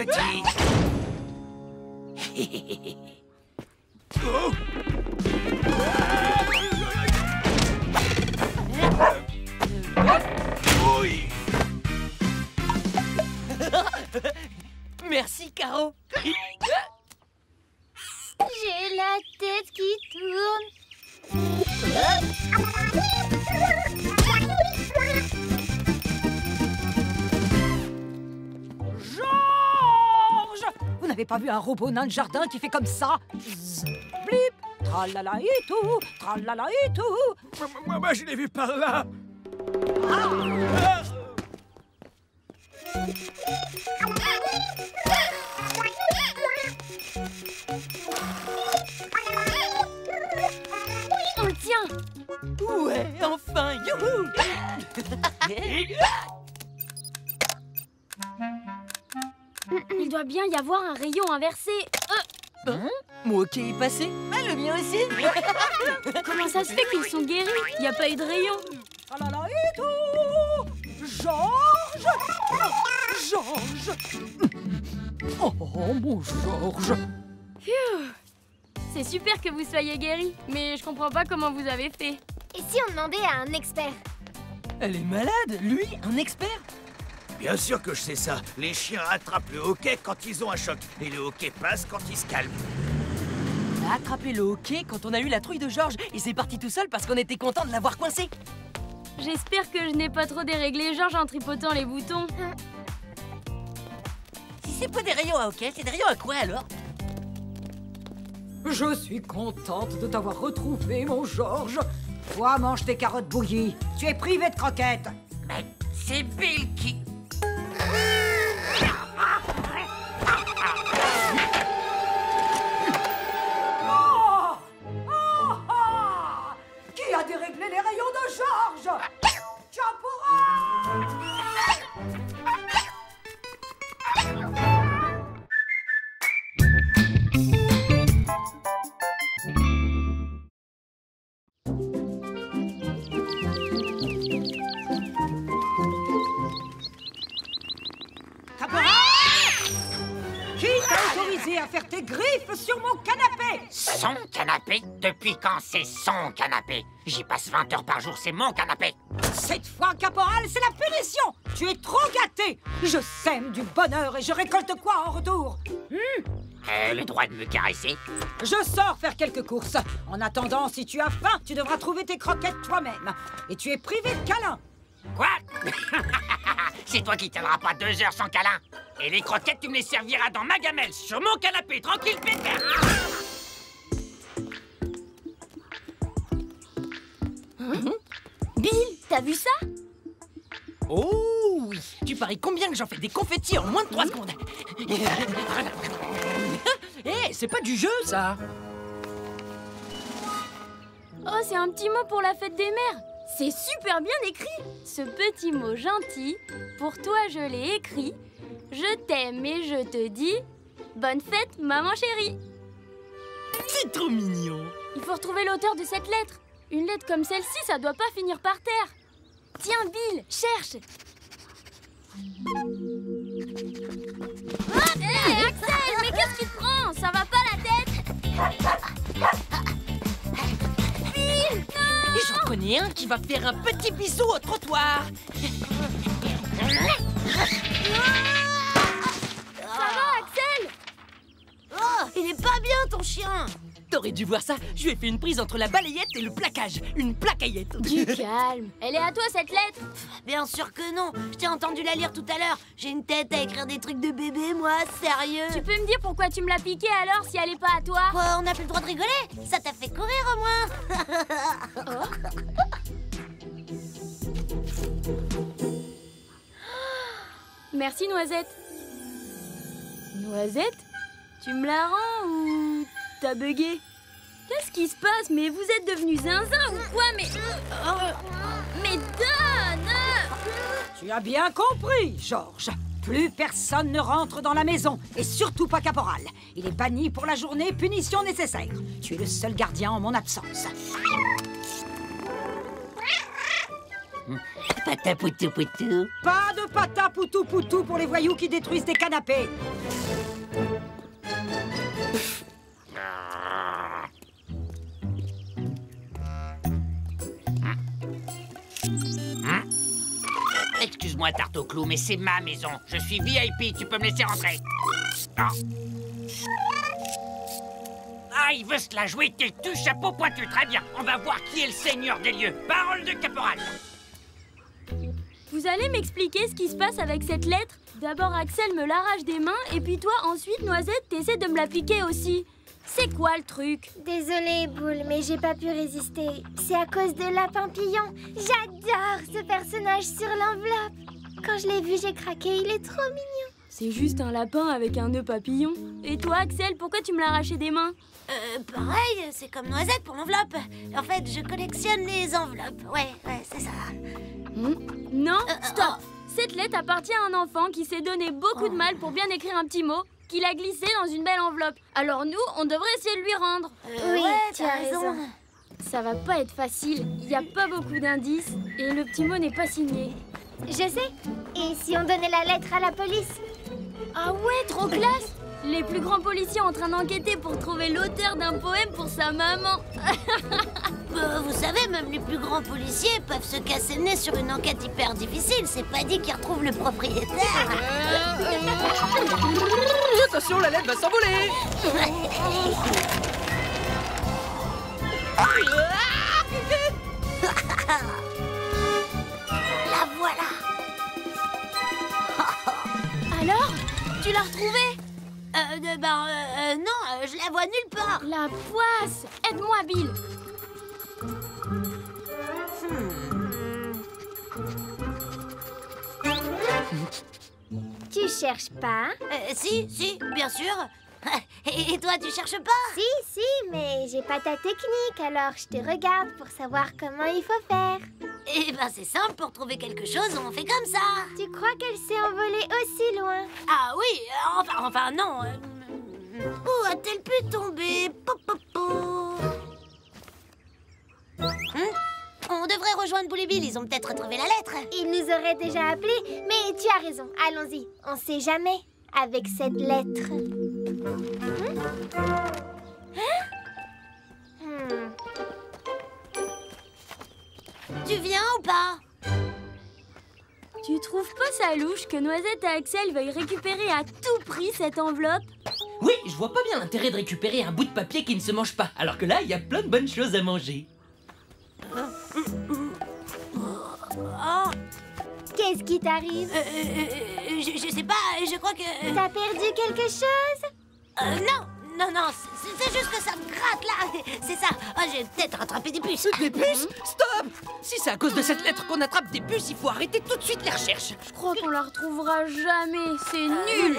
Oh. Oui. Merci Caro. J'ai la tête qui tourne. Georges! Vous n'avez pas vu un robot nain de jardin qui fait comme ça? Zzz, blip, tralala et tout, tralala et tout. Moi, je l'ai vu par là. On le tient. Ouais, enfin, youhou! Il doit bien y avoir un rayon inversé. Mon hockey est passé. Mais le mien aussi. Comment ça se fait qu'ils sont guéris? Il n'y a pas eu de rayon. Ah là là, et tout Georges Georges Oh, mon Georges. C'est super que vous soyez guéris, mais je comprends pas comment vous avez fait. Et si on demandait à un expert? Elle est malade, lui, un expert? Bien sûr que je sais ça. Les chiens attrapent le hoquet quand ils ont un choc. Et le hoquet passe quand ils se calment. On a attrapé le hoquet quand on a eu la trouille de Georges. Et c'est parti tout seul parce qu'on était content de l'avoir coincé. J'espère que je n'ai pas trop déréglé Georges en tripotant les boutons. Si c'est pas des rayons à hockey, c'est des rayons à quoi alors? Je suis contente de t'avoir retrouvé, mon Georges. Toi, mange tes carottes bouillies. Tu es privé de croquettes. Mais c'est Bill qui... Qui a déréglé les rayons de Georges? Caporal! Qui t'a autorisé à faire tes griffes sur mon canapé? Son canapé? Depuis quand c'est son canapé? J'y passe 20 heures par jour, c'est mon canapé. Cette fois, caporal, c'est la punition. Tu es trop gâté. Je sème du bonheur et je récolte quoi en retour? Le droit de me caresser? Je sors faire quelques courses. En attendant, si tu as faim, tu devras trouver tes croquettes toi-même. Et tu es privé de câlin. Quoi? C'est toi qui tiendras pas 2 heures sans câlin. Et les croquettes, tu me les serviras dans ma gamelle, sur mon canapé, tranquille, pépère. Bill, t'as vu ça? Oh oui. Tu paries combien que j'en fais des confettis en moins de 3 secondes? Hé, c'est pas du jeu, ça. Oh, c'est un petit mot pour la fête des mères. C'est super bien écrit. Ce petit mot gentil, pour toi je l'ai écrit. Je t'aime et je te dis bonne fête, maman chérie. C'est trop mignon. Il faut retrouver l'auteur de cette lettre. Une lettre comme celle-ci, ça doit pas finir par terre. Tiens, Bill, cherche. Hé, Axel, mais qu'est-ce qui te prend? Ça va pas la tête? Bill, non! Et j'en connais un qui va faire un petit bisou au trottoir. Ça va, Axel? Oh, il est pas bien ton chien. T'aurais dû voir ça. Je lui ai fait une prise entre la balayette et le plaquage. Une placaillette. Du calme. Elle est à toi, cette lettre? Bien sûr que non. Je t'ai entendu la lire tout à l'heure. J'ai une tête à écrire des trucs de bébé, moi. Sérieux. Tu peux me dire pourquoi tu me l'as piquée alors, si elle est pas à toi? Quoi, on n'a plus le droit de rigoler? Ça t'a fait courir au moins. Merci, Noisette. Noisette? Tu me la rends ou t'as bugué? Qu'est-ce qui se passe? Mais vous êtes devenu zinzin ou quoi? Mais donne! Tu as bien compris, Georges. Plus personne ne rentre dans la maison, et surtout pas caporal. Il est banni pour la journée, punition nécessaire. Tu es le seul gardien en mon absence. Patapoutou poutou. Pas de patapoutou poutou pour les voyous qui détruisent des canapés. Excuse-moi, tarte au clou, mais c'est ma maison. Je suis VIP, tu peux me laisser rentrer. Ah, il veut se la jouer, têtu, chapeau pointu. Très bien, on va voir qui est le seigneur des lieux. Parole de caporal. Vous allez m'expliquer ce qui se passe avec cette lettre? D'abord, Axel me l'arrache des mains, et puis toi, ensuite, Noisette, t'essaies de me la piquer aussi. C'est quoi le truc? Désolée, Boule, mais j'ai pas pu résister. C'est à cause de Lapin Pillon. J'adore ce personnage sur l'enveloppe. Quand je l'ai vu, j'ai craqué. Il est trop mignon. C'est juste un lapin avec un nœud papillon. Et toi, Axel, pourquoi tu me l'as arraché des mains? Pareil, c'est comme Noisette pour l'enveloppe. En fait, je collectionne les enveloppes. Ouais, c'est ça. Non, stop. Cette lettre appartient à un enfant qui s'est donné beaucoup de mal pour bien écrire un petit mot. qu'il a glissé dans une belle enveloppe. Alors nous, on devrait essayer de lui rendre. Oui, ouais, tu as raison. Ça va pas être facile. Il n'y a pas beaucoup d'indices et le petit mot n'est pas signé. Je sais. Et si on donnait la lettre à la police? Ah ouais, trop classe! Les plus grands policiers en train d'enquêter pour trouver l'auteur d'un poème pour sa maman. Vous savez, même les plus grands policiers peuvent se casser le nez sur une enquête hyper difficile. C'est pas dit qu'ils retrouvent le propriétaire. Attention, la lettre va s'envoler. La voilà. Alors? Tu l'as retrouvée? Non, je la vois nulle part. La poisse! Aide-moi, Bill. Tu cherches pas? Si, bien sûr. Et toi, tu cherches pas? Si, mais j'ai pas ta technique, alors je te regarde pour savoir comment il faut faire. Eh ben, c'est simple, pour trouver quelque chose, on fait comme ça. Tu crois qu'elle s'est envolée aussi loin? Ah oui, enfin non. Où a-t-elle pu tomber? On devrait rejoindre Boule et Bill, ils ont peut-être retrouvé la lettre. Ils nous auraient déjà appelés, mais tu as raison, allons-y. On sait jamais avec cette lettre. Tu viens ou pas? Tu trouves pas ça louche que Noisette et Axel veuillent récupérer à tout prix cette enveloppe? Oui, je vois pas bien l'intérêt de récupérer un bout de papier qui ne se mange pas, alors que là, il y a plein de bonnes choses à manger. Qu'est-ce qui t'arrive? Je sais pas, je crois que... T'as perdu quelque chose? Non, c'est juste que ça me gratte là. C'est ça. J'ai peut-être rattrapé des puces. Des puces? Stop! Si c'est à cause de cette lettre qu'on attrape des puces, il faut arrêter tout de suite les recherches. Je crois qu'on la retrouvera jamais. C'est nul.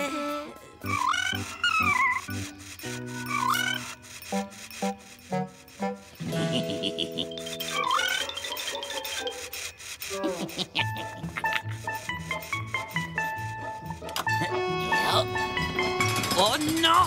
Oh non!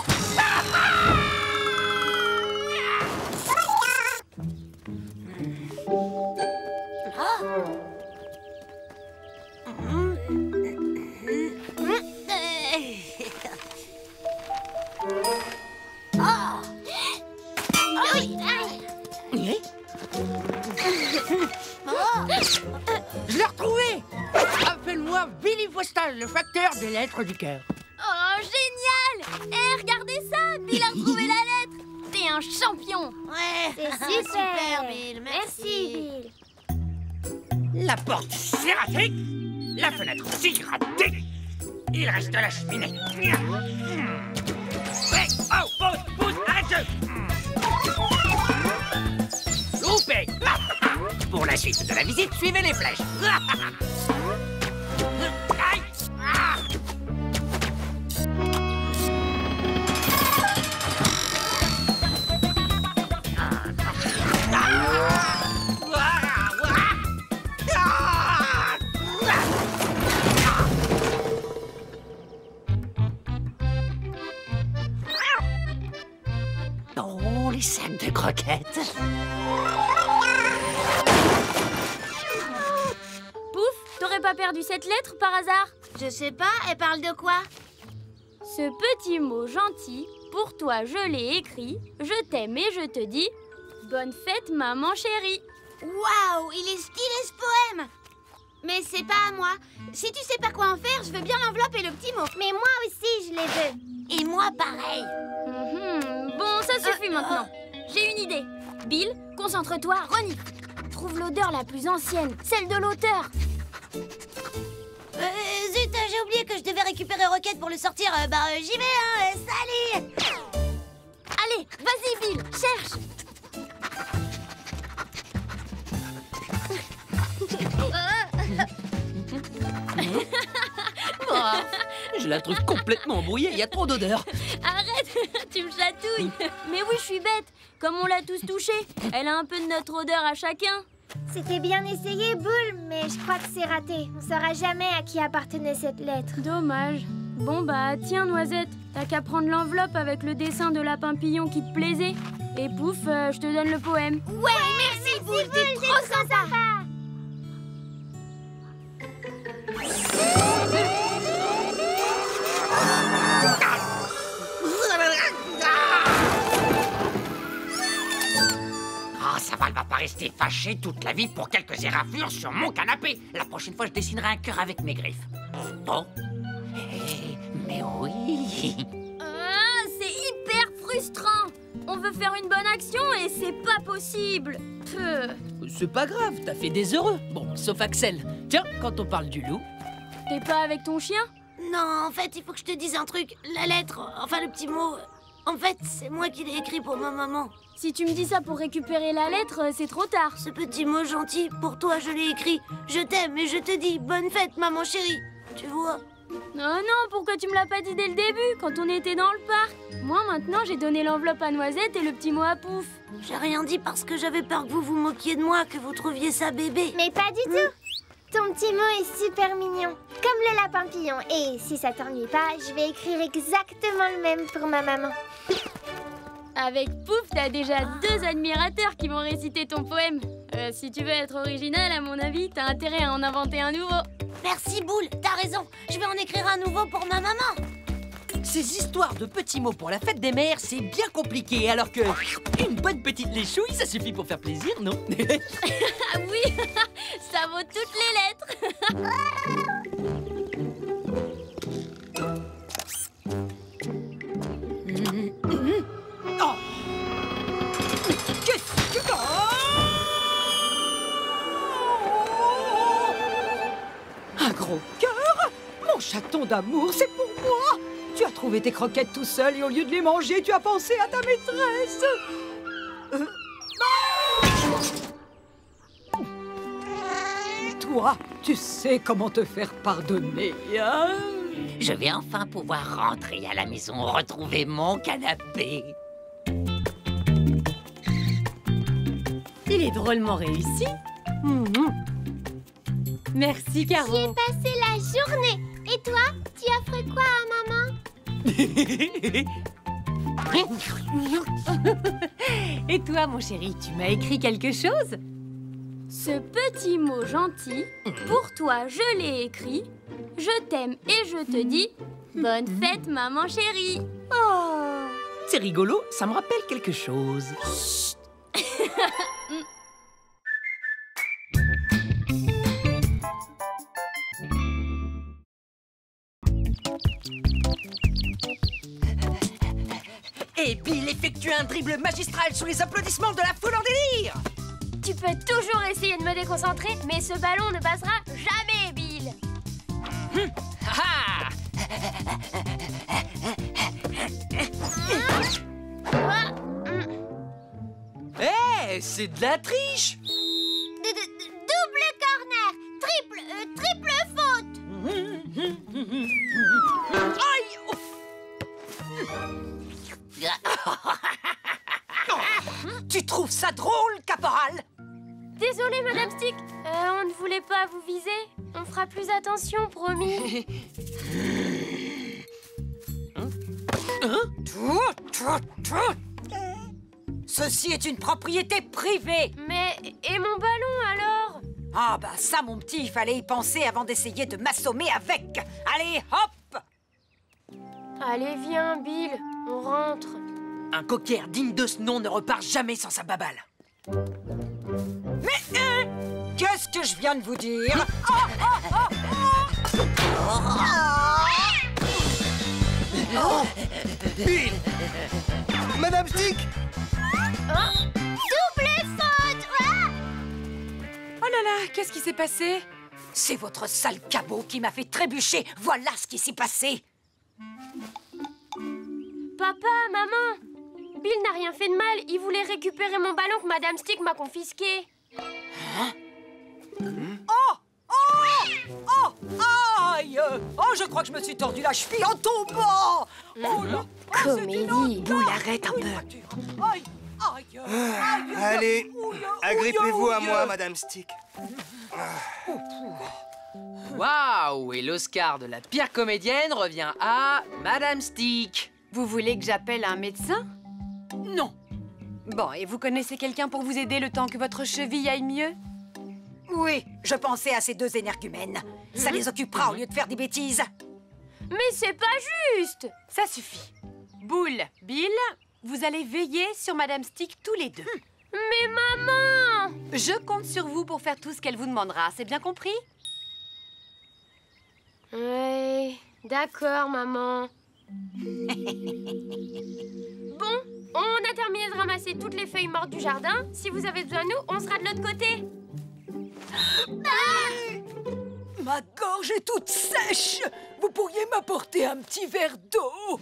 Je l'ai retrouvé! Appelle-moi Billy Postal, le facteur des lettres du cœur. Oh, génial! Regardez ça! Bill a retrouvé la lettre! T'es un champion! Ouais, c'est super, Bill, merci. Bill. La porte s'est ratée, la fenêtre s'est ratée. Il reste la cheminée. Hey, oh, pause, arrête-le! Loupé! Pour la suite de la visite, suivez les flèches. Aïe! Oh, les sacs de croquettes. Pouf, t'aurais pas perdu cette lettre par hasard? Je sais pas, elle parle de quoi? Ce petit mot gentil, pour toi je l'ai écrit. Je t'aime et je te dis bonne fête maman chérie. Waouh, il est stylé ce poème. Mais c'est pas à moi. Si tu sais pas quoi en faire, je veux bien l'enveloppe et le petit mot. Mais moi aussi, je les veux. Et moi, pareil. Bon, ça suffit maintenant. J'ai une idée. Bill, concentre-toi, renifle. Trouve l'odeur la plus ancienne, celle de l'auteur. Zut, j'ai oublié que je devais récupérer Rocket pour le sortir. J'y vais, hein. Salut. Allez, vas-y, Bill, cherche. Je la trouve complètement embrouillée, il y a trop d'odeur. Arrête, tu me chatouilles. Mais oui, je suis bête. Comme on l'a tous touchée, elle a un peu de notre odeur à chacun. C'était bien essayé, Boule, mais je crois que c'est raté. On saura jamais à qui appartenait cette lettre. Dommage. Bon bah tiens Noisette, t'as qu'à prendre l'enveloppe avec le dessin de lapin pillon qui te plaisait. Et pouf, je te donne le poème. Ouais, merci Boule, t'es trop sympa. Oh, ça va, elle va pas rester fâchée toute la vie pour quelques éraflures sur mon canapé. La prochaine fois, je dessinerai un cœur avec mes griffes. Bon. Mais oui. Ah, c'est hyper frustrant. On veut faire une bonne action et c'est pas possible. C'est pas grave, t'as fait des heureux. Bon, sauf Axel. Tiens, quand on parle du loup... T'es pas avec ton chien? Non, en fait, il faut que je te dise un truc. La lettre, enfin le petit mot... En fait, c'est moi qui l'ai écrit pour ma maman. Si tu me dis ça pour récupérer la lettre, c'est trop tard. Ce petit mot gentil, pour toi, je l'ai écrit. Je t'aime et je te dis bonne fête, maman chérie. Tu vois? Non, non, pourquoi tu me l'as pas dit dès le début, quand on était dans le parc? Moi, maintenant, j'ai donné l'enveloppe à Noisette et le petit mot à Pouf. J'ai rien dit parce que j'avais peur que vous vous moquiez de moi, que vous trouviez ça bébé. Mais pas du tout. Ton petit mot est super mignon, comme le lapin pillon. Et si ça t'ennuie pas, je vais écrire exactement le même pour ma maman. Avec Pouf, t'as déjà 2 admirateurs qui vont réciter ton poème. Si tu veux être original, à mon avis, t'as intérêt à en inventer un nouveau. Merci Boule, t'as raison. Je vais en écrire un nouveau pour ma maman. Ces histoires de petits mots pour la fête des mères, c'est bien compliqué, alors que une bonne petite léchouille, ça suffit pour faire plaisir, non? Ah oui, ça vaut toutes les lettres. Oh. Qu'est-ce que... Un gros cœur? Mon chaton d'amour, c'est pour moi. Tu as trouvé tes croquettes tout seul et au lieu de les manger, tu as pensé à ta maîtresse. Toi, tu sais comment te faire pardonner, hein? Je vais enfin pouvoir rentrer à la maison, retrouver mon canapé. Il est drôlement réussi. Merci, Caro. J'y ai passé la journée. Et toi, tu as fait quoi à maman? Et toi, mon chéri, tu m'as écrit quelque chose? Ce petit mot gentil, pour toi, je l'ai écrit. Je t'aime et je te dis bonne fête, maman chérie. Oh, c'est rigolo, ça me rappelle quelque chose. Et Bill effectue un dribble magistral sous les applaudissements de la foule en délire. Tu peux toujours essayer de me déconcentrer, mais ce ballon ne passera jamais, Bill. Hey, c'est de la triche. Double corner, triple faute. Aïe. Tu trouves ça drôle, caporal? Désolée, Madame Stick. On ne voulait pas vous viser. On fera plus attention, promis. Ceci est une propriété privée. Mais et mon ballon, alors? Ah bah ça, mon petit, il fallait y penser avant d'essayer de m'assommer avec. Allez, hop! Allez, viens, Bill. On rentre. Un cocker digne de ce nom ne repart jamais sans sa baballe. Mais qu'est-ce que je viens de vous dire? Bill! Madame Stick! Double faute. Oh là là, qu'est-ce qui s'est passé? C'est votre sale cabot qui m'a fait trébucher. Voilà ce qui s'est passé. Papa, maman, Bill n'a rien fait de mal. Il voulait récupérer mon ballon que Madame Stick m'a confisqué. Hein? Oh! Oh! Oh! Aïe! Oh, je crois que je me suis tordu la cheville en tombant! Oh là! Comédie. Boule, arrête un peu. Aïe! Aïe! Allez, agrippez-vous à moi, Madame Stick. Waouh! Et l'Oscar de la pire comédienne revient à Madame Stick. Vous voulez que j'appelle un médecin? Non. Bon, et vous connaissez quelqu'un pour vous aider le temps que votre cheville aille mieux? Oui, je pensais à ces deux énergumènes. Ça les occupera au lieu de faire des bêtises. Mais c'est pas juste! Ça suffit. Boule, Bill, vous allez veiller sur Madame Stick tous les deux. Mais maman! Je compte sur vous pour faire tout ce qu'elle vous demandera, c'est bien compris? Ouais, d'accord, maman. Bon, on a terminé de ramasser toutes les feuilles mortes du jardin. Si vous avez besoin de nous, on sera de l'autre côté. Ma gorge est toute sèche. Vous pourriez m'apporter un petit verre d'eau?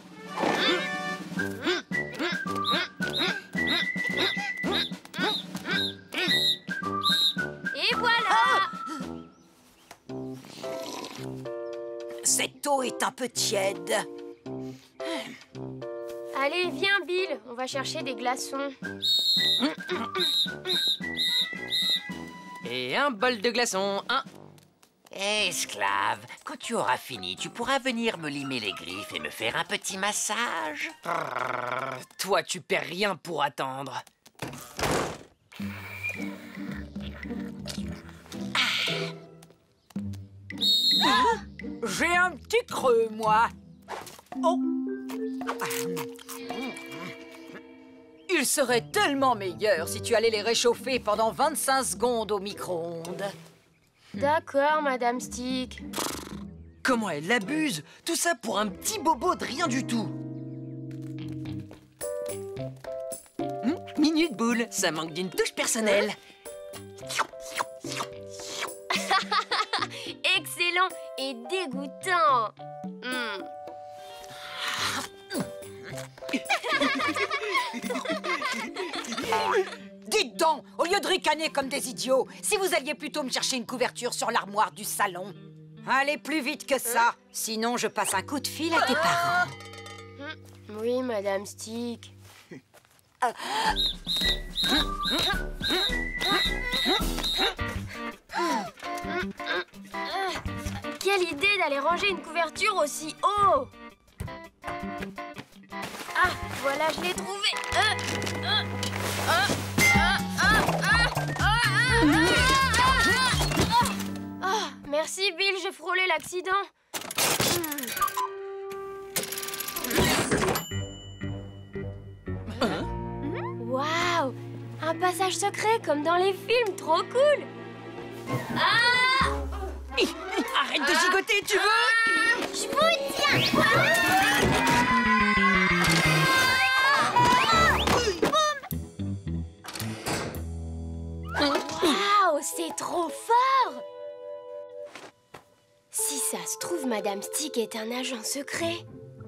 Et voilà! Cette eau est un peu tiède. Allez, viens, Bill. On va chercher des glaçons. Et un bol de glaçons, un. Esclave, quand tu auras fini, tu pourras venir me limer les griffes et me faire un petit massage. Toi, tu perds rien pour attendre. J'ai un petit creux, moi. Oh. Il serait tellement meilleur si tu allais les réchauffer pendant 25 secondes au micro-ondes. D'accord, Madame Stick. Comment elle abuse? Tout ça pour un petit bobo de rien du tout. Minute Boule, ça manque d'une touche personnelle. Excellent et dégoûtant. Dites donc, au lieu de ricaner comme des idiots, si vous alliez plutôt me chercher une couverture sur l'armoire du salon. Allez plus vite que ça, sinon je passe un coup de fil à tes parents. Oui, Madame Stick. Quelle idée d'aller ranger une couverture aussi haut! Ah, voilà, je l'ai trouvé. Merci, Bill, j'ai frôlé l'accident. Waouh! Un passage secret comme dans les films, trop cool! Ah! Arrête de gigoter, tu veux? Je vous tiens! Waouh, c'est trop fort! Si ça se trouve, Madame Stick est un agent secret.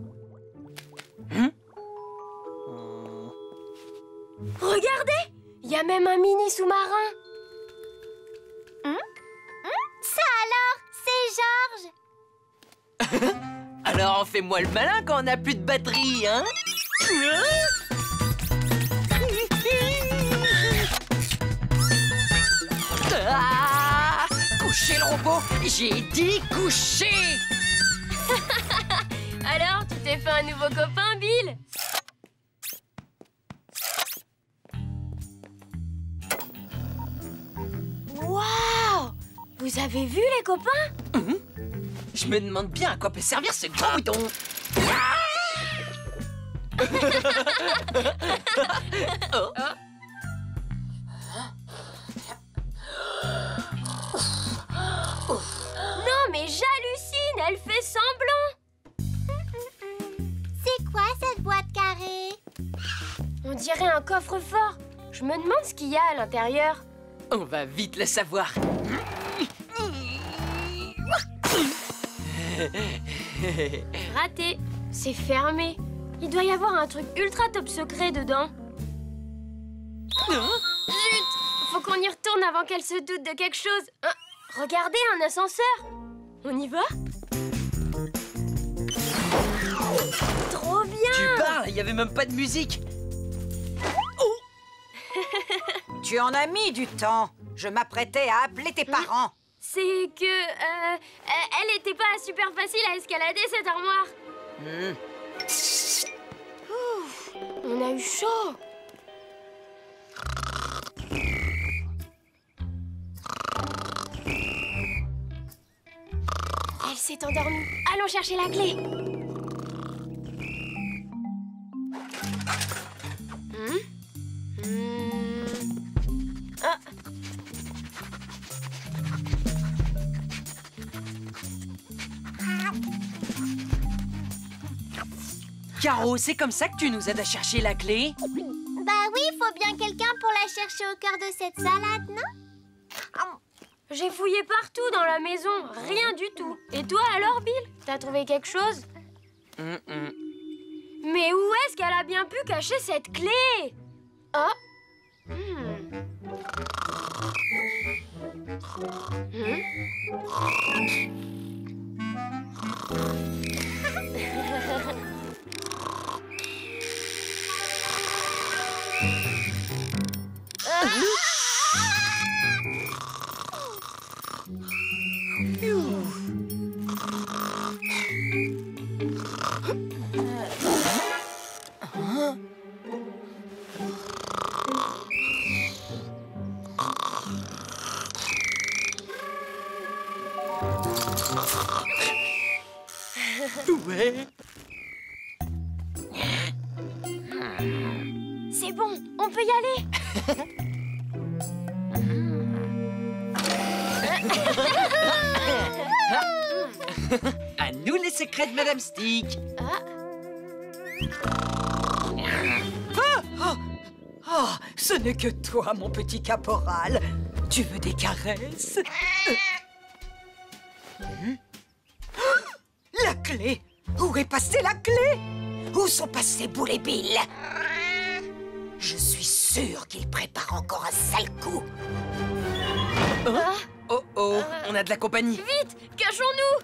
Regardez! Il y a même un mini sous-marin. Ça alors, c'est Georges. Alors fais-moi le malin quand on n'a plus de batterie, hein? Ah, coucher le robot! J'ai dit coucher! Alors, tu t'es fait un nouveau copain, Bill? Waouh! Vous avez vu, les copains? Je me demande bien à quoi peut servir ce grand bouton. Oh. Non, mais j'hallucine! Elle fait semblant! C'est quoi cette boîte carrée? On dirait un coffre-fort. Je me demande ce qu'il y a à l'intérieur. On va vite le savoir. Raté. C'est fermé. Il doit y avoir un truc ultra top secret dedans. Zut! Faut qu'on y retourne avant qu'elle se doute de quelque chose. Regardez, un ascenseur. On y va? Trop bien! Tu parles, il n'y avait même pas de musique. Tu en as mis du temps. Je m'apprêtais à appeler tes parents. C'est que... elle était pas super facile à escalader, cette armoire. Ouf, on a eu chaud. Elle s'est endormie. Allons chercher la clé. Ah. Caro, c'est comme ça que tu nous aides à chercher la clé? Bah oui, faut bien quelqu'un pour la chercher au cœur de cette salade, non? J'ai fouillé partout dans la maison, rien du tout. Et toi alors, Bill? T'as trouvé quelque chose? Mais où est-ce qu'elle a bien pu cacher cette clé? Oh! Ouais. C'est bon, on peut y aller. À nous les secrets de Madame Stick. Ce n'est que toi, mon petit caporal. Tu veux des caresses? La clé! Où est passée la clé? Où sont passés Boule et Bill? Je suis sûre qu'ils préparent encore un sale coup. Oh, on a de la compagnie. Vite, cachons-nous!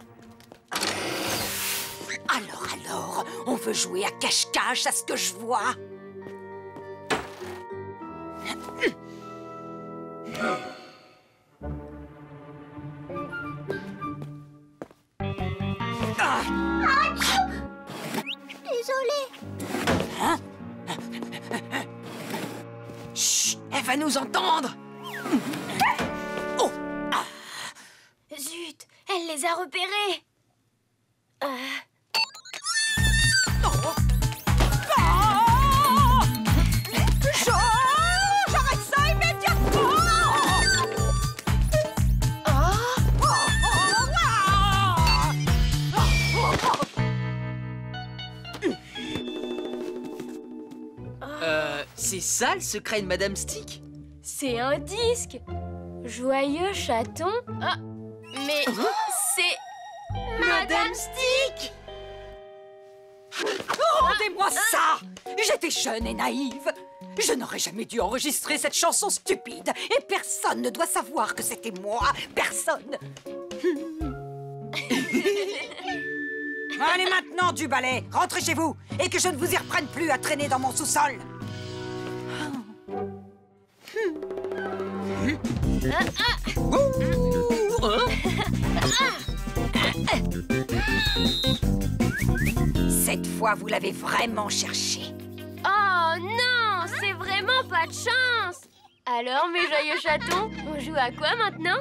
Alors, on veut jouer à cache-cache à ce que je vois? Désolée. Hein? Chut, elle va nous entendre. Oh! Zut, elle les a repérés. J'arrête ça immédiatement! C'est ça le secret de Madame Stick? C'est un disque. Joyeux chaton. Ah, mais c'est Madame Stick. Rendez-moi ça! J'étais jeune et naïve. Je n'aurais jamais dû enregistrer cette chanson stupide. Et personne ne doit savoir que c'était moi. Personne. Allez maintenant, du balai. Rentrez chez vous. Et que je ne vous y reprenne plus à traîner dans mon sous-sol. Cette fois, vous l'avez vraiment cherché. Oh non, c'est vraiment pas de chance. Alors, mes joyeux chatons, on joue à quoi maintenant?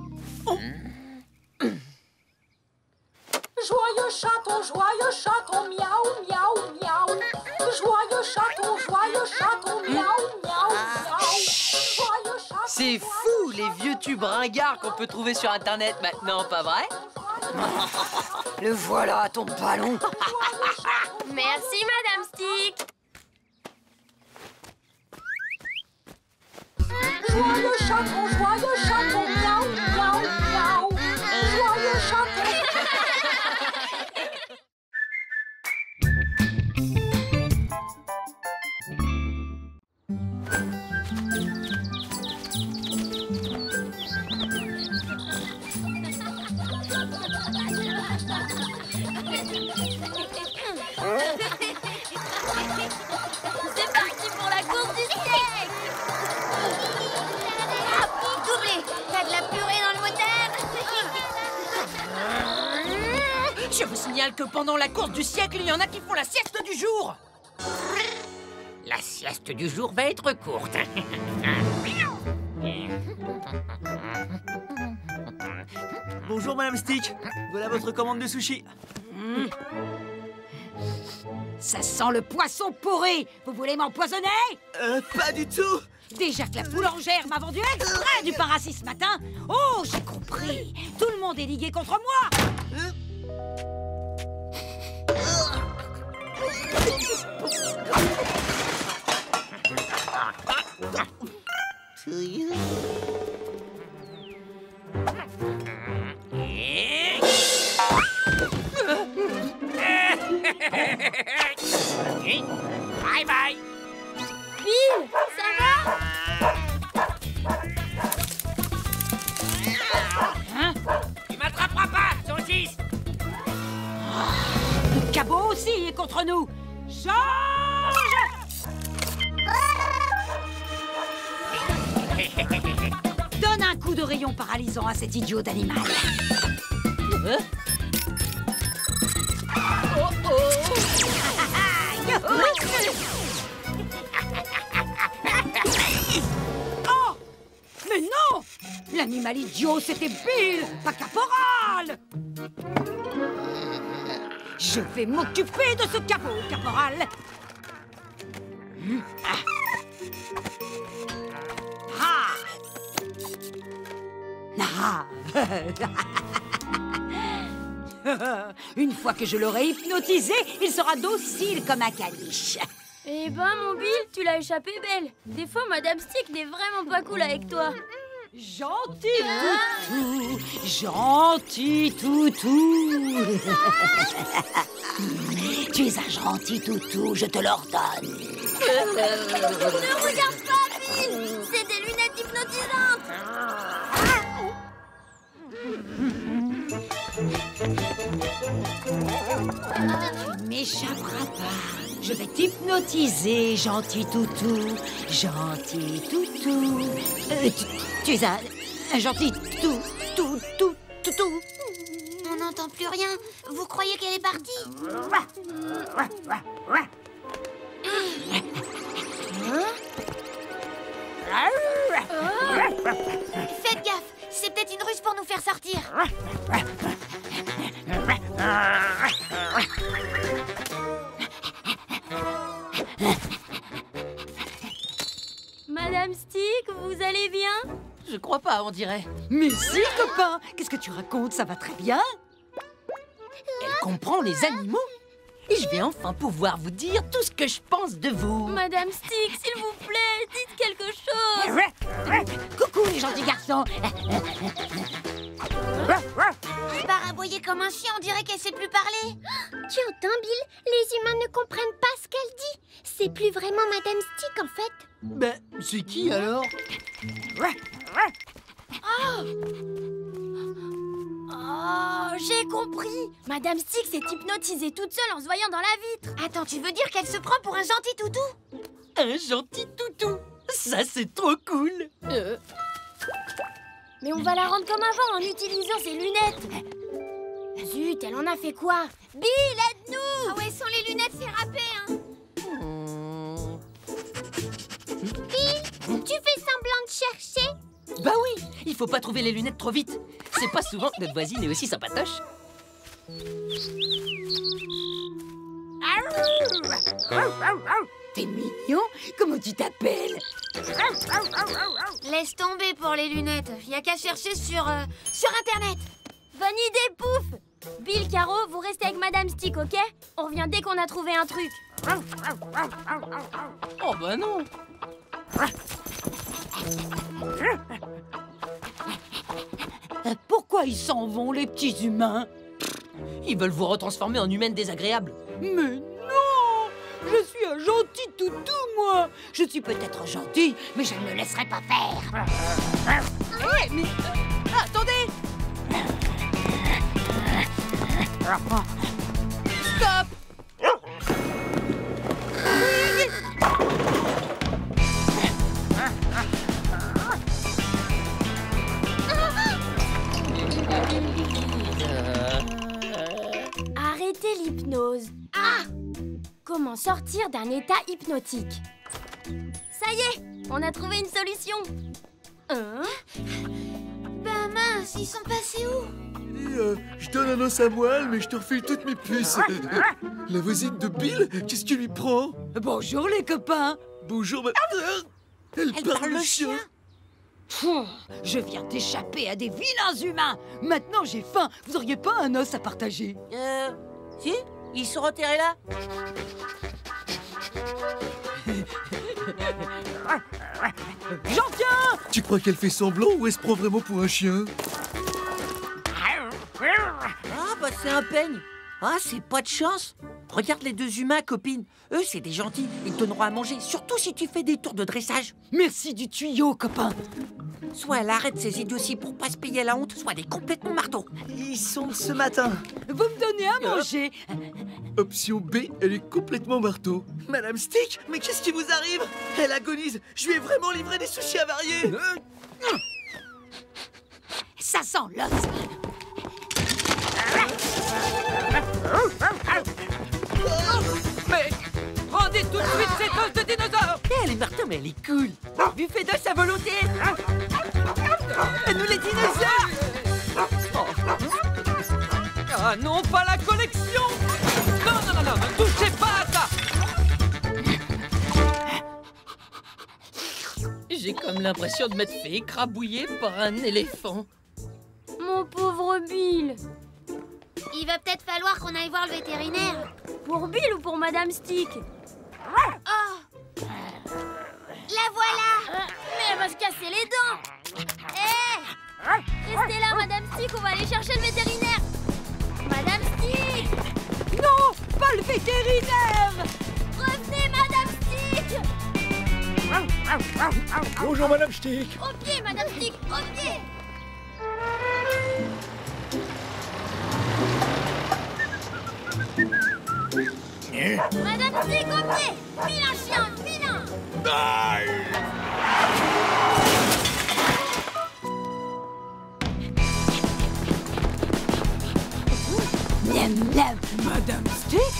Joyeux chaton, miaou, miaou, miaou. Joyeux chaton, miaou, miaou, miaou. Joyeux chaton. C'est fou, les vieux tubes ringards qu'on peut trouver sur Internet maintenant, pas vrai? Le voilà, ton ballon. Merci, Madame Stick. Joyeux chaton, miaou, miaou, miaou. Joyeux chaton. C'est parti pour la course du steak. Doublé. T'as de la Je vous signale que pendant la course du siècle, il y en a qui font la sieste du jour. La sieste du jour va être courte. Bonjour, Madame Stick. Voilà votre commande de sushi. Ça sent le poisson pourri. Vous voulez m'empoisonner? Pas du tout. Déjà que la boulangère m'a vendu exprès du paracis ce matin. Oh, j'ai compris. Tout le monde est ligué contre moi. Bye bye. Bill, ça va? Hein? Tu m'attraperas pas, saucisse. Le cabot aussi est contre nous. Change! Donne un coup de rayon paralysant à cet idiot d'animal. Oh oh! Oh! Mais non! L'animal idiot, c'était Bill, pas Caporal! Je vais m'occuper de ce cabot, Caporal! Une fois que je l'aurai hypnotisé, il sera docile comme un caniche. Eh ben, mon Bill, tu l'as échappé belle. Des fois, Madame Stick n'est vraiment pas cool avec toi. Gentil toutou, gentil toutou. Tu es un gentil toutou, je te l'ordonne. Ne regarde pas, Bill. C'est des lunettes hypnotisantes. Tu m'échapperas pas. Je vais t'hypnotiser, gentil toutou. Gentil toutou. Tu es un gentil toutou. On n'entend plus rien. Vous croyez qu'elle est partie? Faites gaffe, c'est peut-être une ruse pour nous faire sortir. Madame Stick, vous allez bien? Je crois pas, on dirait. Mais si, copain. Qu'est-ce que tu racontes? Ça va très bien. Elle comprend les animaux. Et je vais enfin pouvoir vous dire tout ce que je pense de vous. Madame Stick, s'il vous plaît, dites quelque chose. Coucou les gentils garçons. Elle part aboyer comme un chien, on dirait qu'elle sait plus parler. Tu entends, Bill? Les humains ne comprennent pas ce qu'elle dit. C'est plus vraiment Madame Stick, en fait. Ben, c'est qui alors? Oh, j'ai compris. Madame Stick s'est hypnotisée toute seule en se voyant dans la vitre. Attends, tu veux dire qu'elle se prend pour un gentil toutou? Un gentil toutou. Ça, c'est trop cool. Mais on va la rendre comme avant en utilisant ses lunettes. Zut, elle en a fait quoi? Bill, aide-nous! Ah ouais, sans les lunettes, c'est râpé, hein. Bill, tu fais semblant de chercher? Bah oui, il faut pas trouver les lunettes trop vite. C'est pas souvent que notre voisine est aussi sympatoche. T'es mignon. Comment tu t'appelles? Laisse tomber pour les lunettes. Y a qu'à chercher sur Internet. Bonne idée, Pouf! Bill, Caro, vous restez avec Madame Stick, ok? On revient dès qu'on a trouvé un truc. Oh bah non. Pourquoi ils s'en vont, les petits humains? Ils veulent vous retransformer en humaine désagréable. Mais non! Je suis un gentil toutou, moi! Je suis peut-être gentil, mais je ne me laisserai pas faire! Hé, mais... attendez! Stop! l'hypnose. Ah! Comment sortir d'un état hypnotique? Ça y est, on a trouvé une solution. Bah mince, ils sont passés où? Je donne un os à moelle, mais je te refile toutes mes puces. La voisine de Bill, qu'est-ce que tu lui prends? Bonjour les copains. Bonjour, ma... Elle parle le chien. Je viens d'échapper à des vilains humains. Maintenant j'ai faim. Vous auriez pas un os à partager? Si, ils sont enterrés là. J'en viens! Tu crois qu'elle fait semblant ou elle se prend vraiment pour un chien? Ah bah c'est un peigne. Ah, c'est pas de chance. Regarde les deux humains, copine. Eux, c'est des gentils. Ils te donneront à manger, surtout si tu fais des tours de dressage. Merci du tuyau, copain. Soit elle arrête ces idioties pour pas se payer la honte, soit elle est complètement marteau. Ils sont de ce matin. Vous me donnez à manger. Option B, elle est complètement marteau. Madame Stick, mais qu'est-ce qui vous arrive? Elle agonise. Je lui ai vraiment livré des sushis avariés. Ça sent l'os. Mais rendez tout de suite cet os de dinosaure. Elle est marteau, mais elle est cool. Buffet d'os à volonté. Nous les dinosaures. Ah non, pas la collection. Non, ne touchez pas à ça. J'ai comme l'impression de m'être fait écrabouiller par un éléphant. Mon pauvre Bill. Il va peut-être falloir qu'on aille voir le vétérinaire. Pour Bill ou pour Madame Stick? Oh! La voilà! Mais elle va se casser les dents! Hé! Restez là, Madame Stick, on va aller chercher le vétérinaire! Madame Stick! Non! Pas le vétérinaire! Revenez, Madame Stick! Bonjour, Madame Stick. Au pied, Madame Stick! Au pied! Madame Stick, au pied! Vilain chien, vilain! Miam, miam. Madame Stick?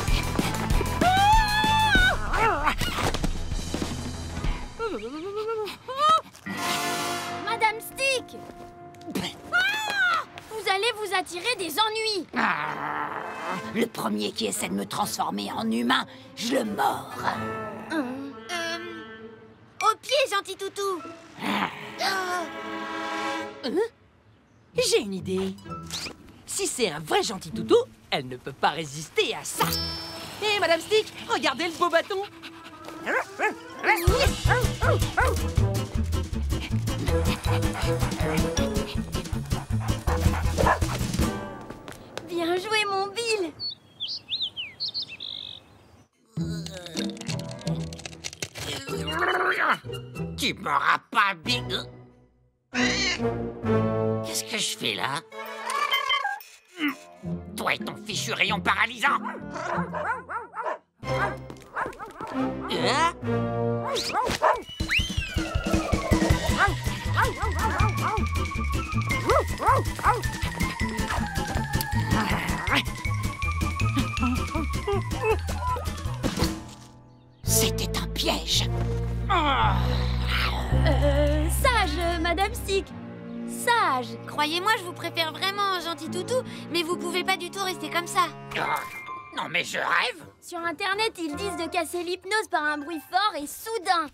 Madame Stick! Vous allez vous attirer des ennuis! Le premier qui essaie de me transformer en humain, je le mords. Au pied, gentil toutou. J'ai une idée. Si c'est un vrai gentil toutou, elle ne peut pas résister à ça. Hé, Madame Stick, regardez le beau bâton. Bien joué, mon Bill! Tu m'auras pas bien. Qu'est-ce que je fais là? Toi et ton fichu rayon paralysant. C'était un piège. Sage, Madame Stick. Sage. Croyez-moi, je vous préfère vraiment, gentil toutou, mais vous pouvez pas du tout rester comme ça. Non mais je rêve. Sur Internet, ils disent de casser l'hypnose par un bruit fort et soudain.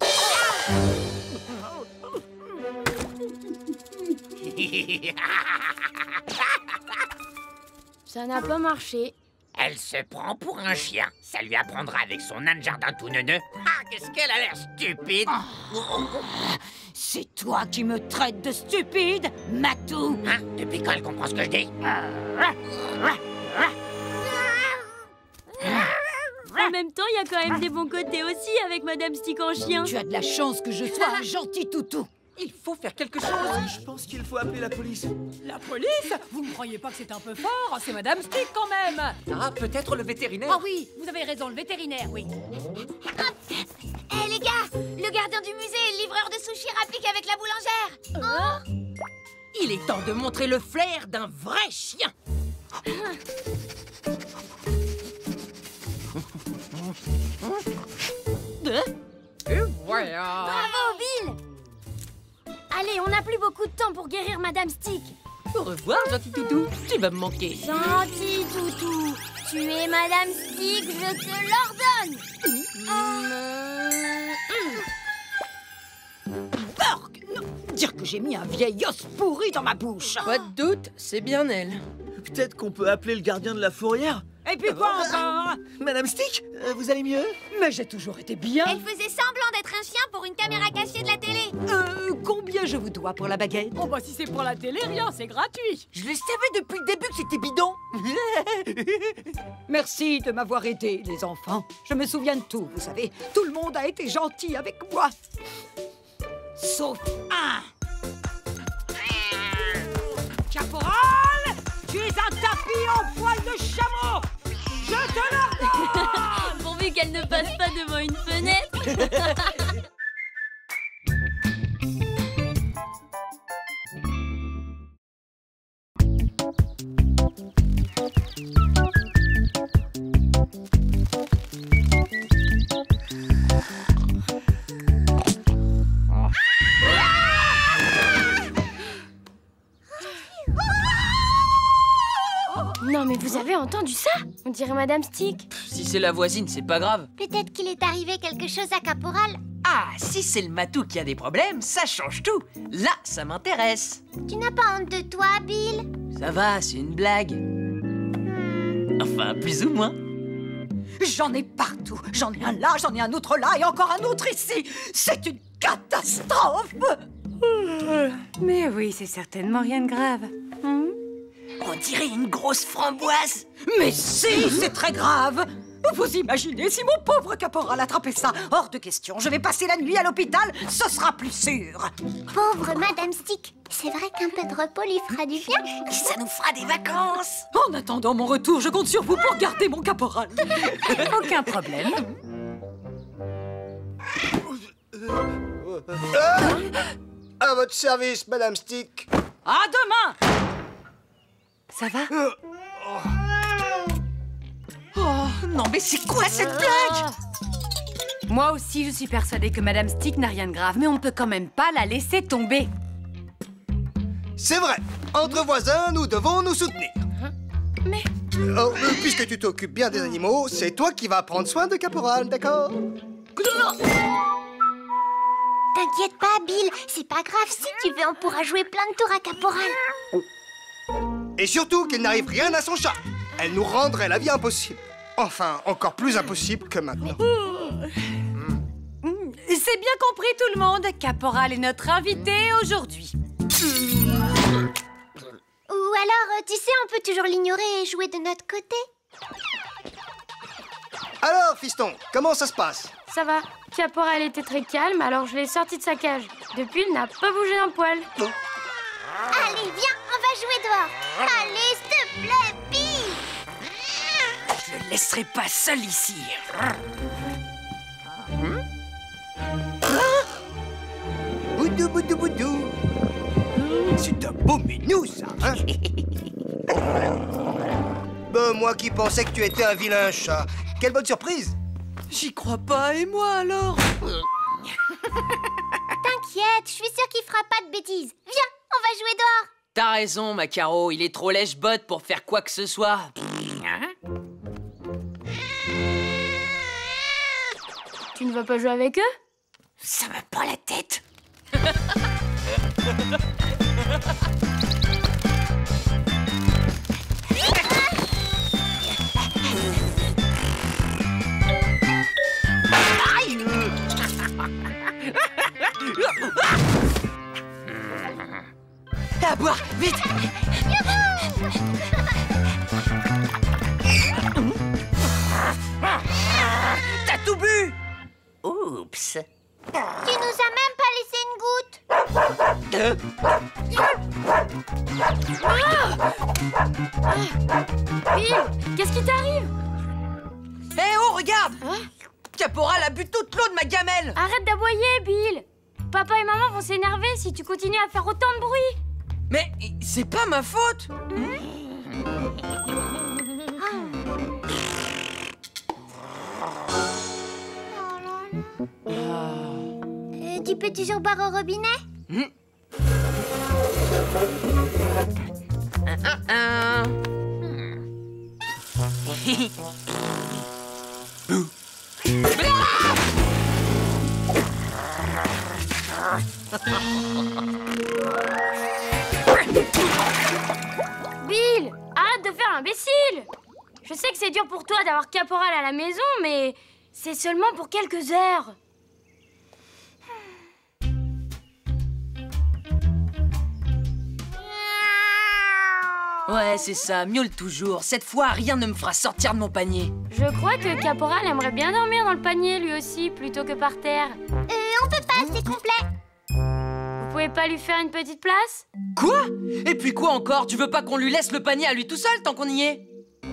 Ça n'a pas marché. Elle se prend pour un chien. Ça lui apprendra avec son nain de jardin tout neuneux. Ah, qu'est-ce qu'elle a l'air stupide. C'est toi qui me traites de stupide, Matou. Hein? Depuis quand elle comprend ce que je dis? En même temps, il y a quand même des bons côtés aussi avec Madame Stick en chien. Tu as de la chance que je sois un gentil toutou. Il faut faire quelque chose. Je pense qu'il faut appeler la police. La police? Vous ne croyez pas que c'est un peu fort? C'est Madame Stick quand même. Ah, peut-être le vétérinaire. Ah oui, vous avez raison, le vétérinaire, oui. Hé les gars, le gardien du musée et le livreur de sushis rappliquent avec la boulangère. Il est temps de montrer le flair d'un vrai chien. Et voilà. Bravo, Bill! Allez, on n'a plus beaucoup de temps pour guérir Madame Stick. Au revoir, gentil toutou. Tu vas me manquer. Gentil toutou, tu es Madame Stick, je te l'ordonne. Porc! Non. Dire que j'ai mis un vieil os pourri dans ma bouche. Pas de doute, c'est bien elle. Peut-être qu'on peut appeler le gardien de la fourrière. Et puis quoi encore? Madame Stick, vous allez mieux? Mais j'ai toujours été bien. Elle faisait semblant d'être un chien pour une caméra cachée de la télé. Combien je vous dois pour la baguette? Oh bah si c'est pour la télé, rien, c'est gratuit. Je le savais depuis le début que c'était bidon. Merci de m'avoir aidé, les enfants. Je me souviens de tout, vous savez. Tout le monde a été gentil avec moi. Sauf un. Caporal, tu es un tapis en poil de chameau. Je te l'ordonne. Pourvu qu'elle ne passe pas devant une fenêtre. Non mais vous avez entendu ça? On dirait Madame Stick. Si c'est la voisine, c'est pas grave. Peut-être qu'il est arrivé quelque chose à Caporal. Ah, si c'est le matou qui a des problèmes, ça change tout. Là, ça m'intéresse. Tu n'as pas honte de toi, Bill? Ça va, c'est une blague. Enfin, plus ou moins. J'en ai partout. J'en ai un là, j'en ai un autre là et encore un autre ici. C'est une catastrophe. Mais oui, c'est certainement rien de grave. On dirait une grosse framboise. Mais si, c'est très grave. Vous imaginez si mon pauvre caporal attrapait ça? Hors de question, je vais passer la nuit à l'hôpital, ce sera plus sûr. Pauvre Madame Stick. C'est vrai qu'un peu de repos lui fera du bien. Ça nous fera des vacances. En attendant mon retour, je compte sur vous pour garder mon caporal. Aucun problème. À votre service, Madame Stick. À demain. Ça va? Oh, non mais c'est quoi cette blague? Moi aussi, je suis persuadée que Madame Stick n'a rien de grave, mais on ne peut quand même pas la laisser tomber. C'est vrai. Entre voisins, nous devons nous soutenir. Mais... Oh, puisque tu t'occupes bien des animaux, c'est toi qui vas prendre soin de Caporal, d'accord? T'inquiète pas, Bill. C'est pas grave. Si tu veux, on pourra jouer plein de tours à Caporal. Et surtout qu'il n'arrive rien à son chat. Elle nous rendrait la vie impossible. Enfin, encore plus impossible que maintenant. C'est bien compris, tout le monde. Caporal est notre invité aujourd'hui. Ou alors, tu sais, on peut toujours l'ignorer et jouer de notre côté. Alors, fiston, comment ça se passe? Ça va. Caporal était très calme, alors je l'ai sorti de sa cage. Depuis, il n'a pas bougé d'un poil. Allez, viens, on va jouer dehors. Allez, s'il te plaît, Bill. Je le laisserai pas seul ici. Boudou, boudou, boudou. C'est un beau minou, ça, hein? Bon, moi qui pensais que tu étais un vilain chat. Quelle bonne surprise! J'y crois pas, et moi alors? T'inquiète, je suis sûre qu'il fera pas de bêtises. Viens, on va jouer dehors. T'as raison, ma Caro, il est trop lèche-botte pour faire quoi que ce soit. Tu ne vas pas jouer avec eux? Ça me prend la tête. À boire, vite! T'as tout bu! Oups! Tu nous as même pas laissé une goutte. Bill, qu'est-ce qui t'arrive? Eh oh, regarde! Caporal a bu toute l'eau de ma gamelle! Arrête d'aboyer, Bill! Papa et maman vont s'énerver si tu continues à faire autant de bruit. Mais c'est pas ma faute! Tu peux toujours boire au robinet? Bill, arrête de faire l'imbécile! Je sais que c'est dur pour toi d'avoir Caporal à la maison, mais c'est seulement pour quelques heures. Ouais, c'est ça, miaule toujours. Cette fois, rien ne me fera sortir de mon panier. Je crois que Caporal aimerait bien dormir dans le panier, lui aussi, plutôt que par terre. On peut pas, c'est complet. Vous pouvez pas lui faire une petite place? Quoi? Et puis quoi encore? Tu veux pas qu'on lui laisse le panier à lui tout seul tant qu'on y est?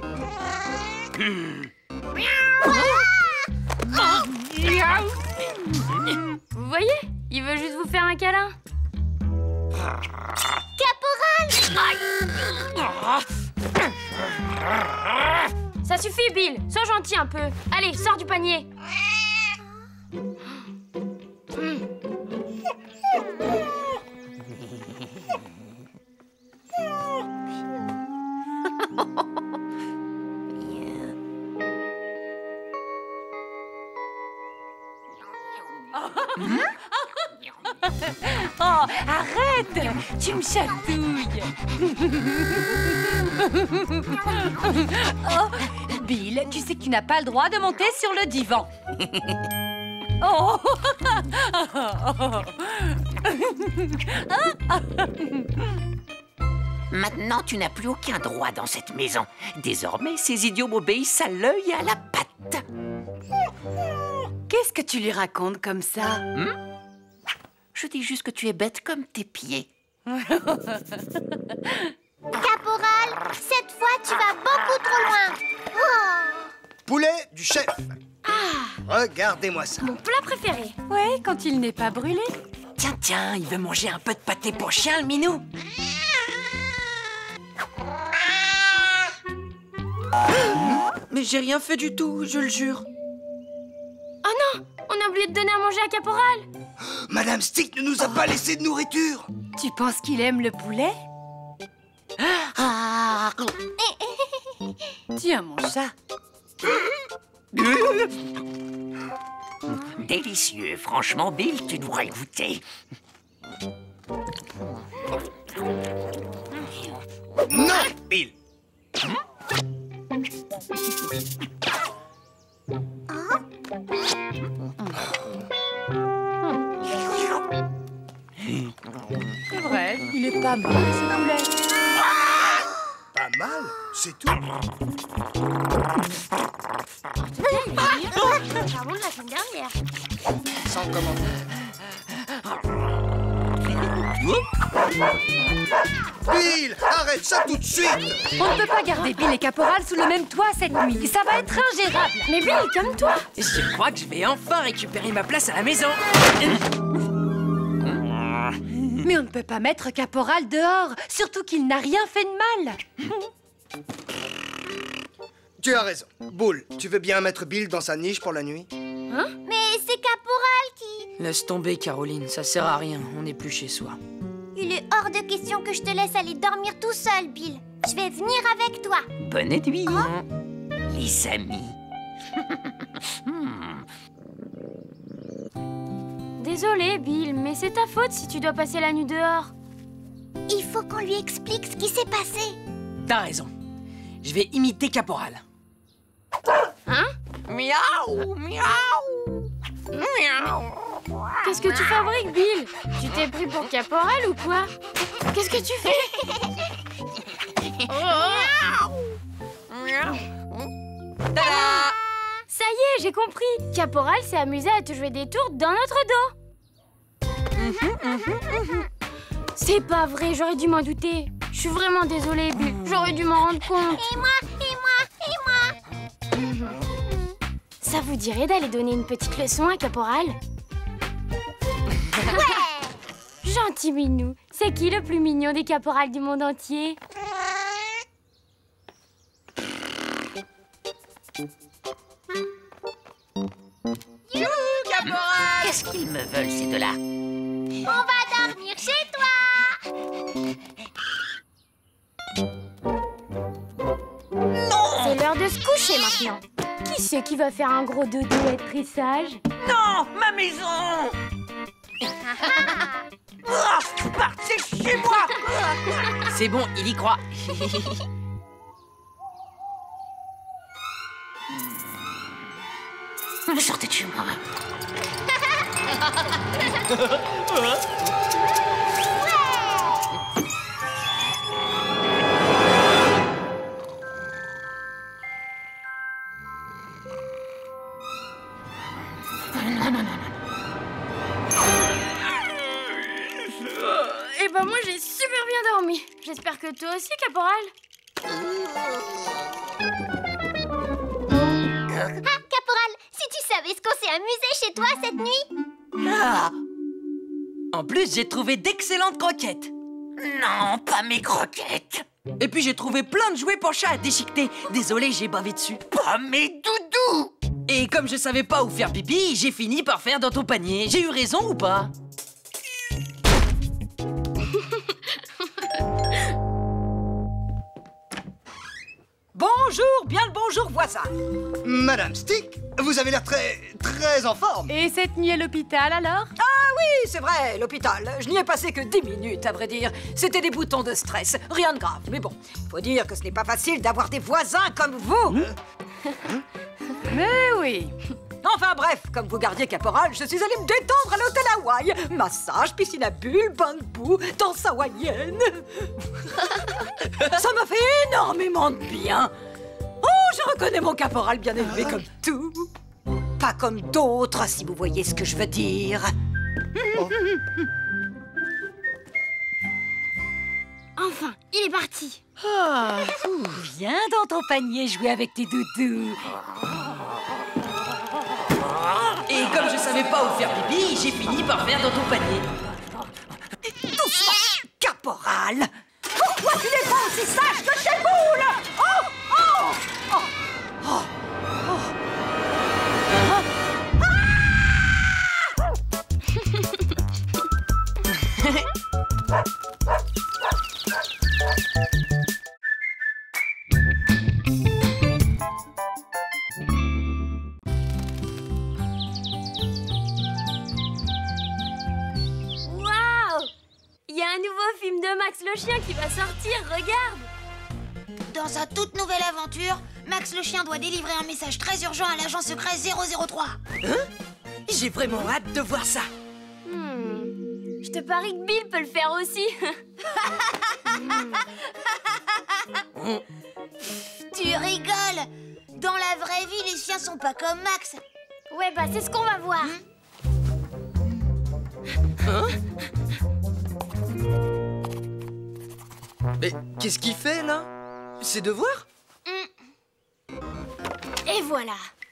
Vous voyez? Il veut juste vous faire un câlin. Caporal! Ça suffit, Bill. Sois gentil un peu. Allez, sors du panier. Oh, arrête! Tu me chatouilles! Oh, Bill, tu sais que tu n'as pas le droit de monter sur le divan. Oh! Maintenant, tu n'as plus aucun droit dans cette maison. Désormais, ces idiots m'obéissent à l'œil et à la patte. Qu'est-ce que tu lui racontes comme ça? Je dis juste que tu es bête comme tes pieds. Caporal, cette fois, tu vas beaucoup trop loin. Poulet du chef. Regardez-moi ça. Mon plat préféré. Ouais, quand il n'est pas brûlé. Tiens, il veut manger un peu de pâté pour chien, le minou. Mais j'ai rien fait du tout, je le jure. Oh non! On a oublié de donner à manger à Caporal. Madame Stick ne nous a pas laissé de nourriture. Tu penses qu'il aime le poulet? Tiens, mon chat. Délicieux, franchement, Bill, tu devrais goûter. Non, Bill. C'est vrai, il est pas mal, ce poulet. Pas mal, c'est tout. Pardon de la semaine dernière. Sans commentaire. Bill, arrête ça tout de suite. On ne peut pas garder Bill et Caporal sous le même toit cette nuit. Ça va être ingérable. Mais Bill, comme toi. Je crois que je vais enfin récupérer ma place à la maison. Mais on ne peut pas mettre Caporal dehors, surtout qu'il n'a rien fait de mal. Tu as raison. Bull, tu veux bien mettre Bill dans sa niche pour la nuit? Hein? Mais c'est Caporal qui... Laisse tomber, Caroline, ça sert à rien. On n'est plus chez soi. Il est hors de question que je te laisse aller dormir tout seul, Bill. Je vais venir avec toi. Bonne nuit, les amis. Désolé, Bill, mais c'est ta faute si tu dois passer la nuit dehors. Il faut qu'on lui explique ce qui s'est passé. T'as raison. Je vais imiter Caporal. Hein? Miaou, miaou, miaou. Qu'est-ce que tu fabriques, Bill? Tu t'es pris pour Caporal ou quoi? Qu'est-ce que tu fais? Tada! Ça y est, j'ai compris. Caporal s'est amusé à te jouer des tours dans notre dos. C'est pas vrai, j'aurais dû m'en douter. Je suis vraiment désolée, Bill. J'aurais dû m'en rendre compte. Et moi. Ça vous dirait d'aller donner une petite leçon à Caporal? Ouais. Gentil minou. C'est qui le plus mignon des caporals du monde entier? Youhou, Caporal! Qu'est-ce qu'ils me veulent, ces deux-là? On va dormir chez toi. C'est l'heure de se coucher maintenant. Qui c'est qui va faire un gros dodo et être très sage? Non, ma maison. Partez chez moi. C'est bon, il y croit. Sortez de chez moi. Eh ben moi j'ai super bien dormi. J'espère que toi aussi, caporal. Ah, caporal, si tu savais ce qu'on s'est amusé chez toi cette nuit. Ah. En plus, j'ai trouvé d'excellentes croquettes. Non, pas mes croquettes. Et puis j'ai trouvé plein de jouets pour chat à déchiqueter. Désolé, j'ai bavé dessus. Pas mes doudous. Et comme je savais pas où faire pipi, j'ai fini par faire dans ton panier. J'ai eu raison ou pas? Bonjour, bien le bonjour, voisin. Madame Stick, vous avez l'air très en forme. Et cette nuit à l'hôpital, alors? Ah oui, c'est vrai, l'hôpital. Je n'y ai passé que 10 minutes, à vrai dire. C'était des boutons de stress, rien de grave. Mais bon, faut dire que ce n'est pas facile d'avoir des voisins comme vous. Mais oui. Enfin bref, comme vous gardiez caporal, je suis allée me détendre à l'hôtel Hawaï. Massage, piscine à bulles, bain de boue, danse hawaïenne. Ça m'a fait énormément de bien. Oh, je reconnais mon caporal bien élevé comme tout. Pas comme d'autres, si vous voyez ce que je veux dire. Enfin, il est parti. Viens dans ton panier jouer avec tes doudous. Et comme je savais pas où faire pipi, j'ai fini par faire dans ton panier. Doucement, caporal. Pourquoi tu n'es pas aussi sage que chez Boule? Oh, oh, oh, oh, oh. Il y a un nouveau film de Max le chien qui va sortir, regarde! Dans sa toute nouvelle aventure, Max le chien doit délivrer un message très urgent à l'agent secret 003. Hein? J'ai vraiment hâte de voir ça. Je te parie que Bill peut le faire aussi. Tu rigoles! Dans la vraie vie, les chiens sont pas comme Max. Ouais, bah c'est ce qu'on va voir. Hein? Mais qu'est-ce qu'il fait, là? Ses devoirs? Et voilà.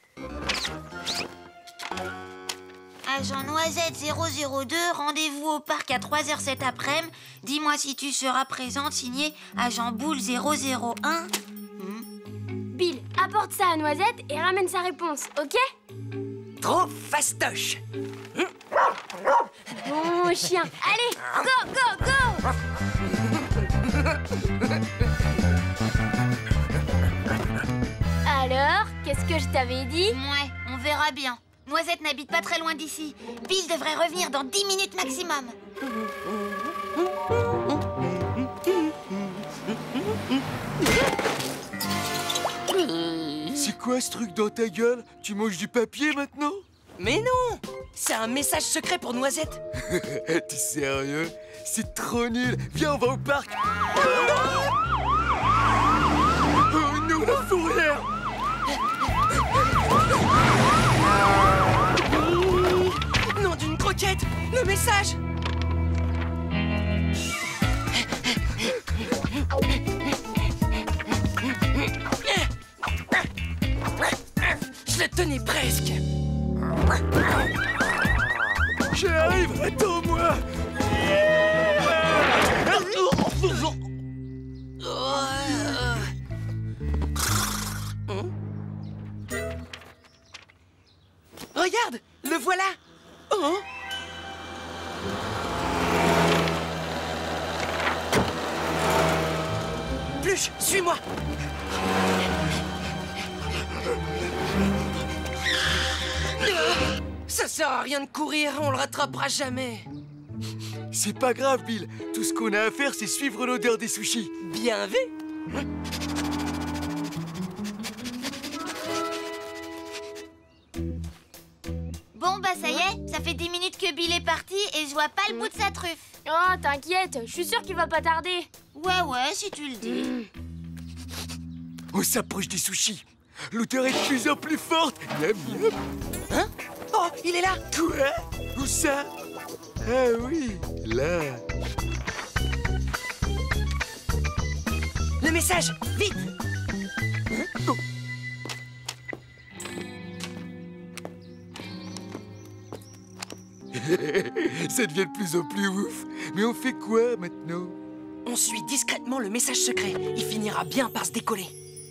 Agent Noisette 002, rendez-vous au parc à 3h cet après-midi. Dis-moi si tu seras présente, signé Agent Boule 001. Bill, apporte ça à Noisette et ramène sa réponse, ok? Trop fastoche. Bon chien, allez, go, go, go! Alors, qu'est-ce que je t'avais dit? Ouais, on verra bien. Noisette n'habite pas très loin d'ici. Bill devrait revenir dans 10 minutes maximum. C'est quoi ce truc dans ta gueule? Tu manges du papier maintenant? Mais non! C'est un message secret pour Noisette. T'es sérieux? C'est trop nul. Viens, on va au parc. Oh non, la fourrière! Nom d'une croquette! Le message! Je le tenais presque. J'arrive, attends-moi. Regarde, le voilà. Oh. Pluche, suis-moi. Ça sert à rien de courir, on le rattrapera jamais. C'est pas grave, Bill. Tout ce qu'on a à faire, c'est suivre l'odeur des sushis. Bien vu. Bon, bah ça y est, ça fait 10 minutes que Bill est parti et je vois pas le bout de sa truffe. Oh, t'inquiète, je suis sûre qu'il va pas tarder. Ouais, si tu le dis. On s'approche des sushis. L'odeur est de plus en plus forte. Miam, miam. Hein? Oh, il est là. Quoi? Où ça? Ah oui, là. Le message, vite. Hein? Oh. Ça devient de plus en plus ouf. Mais on fait quoi maintenant? On suit discrètement le message secret. Il finira bien par se décoller.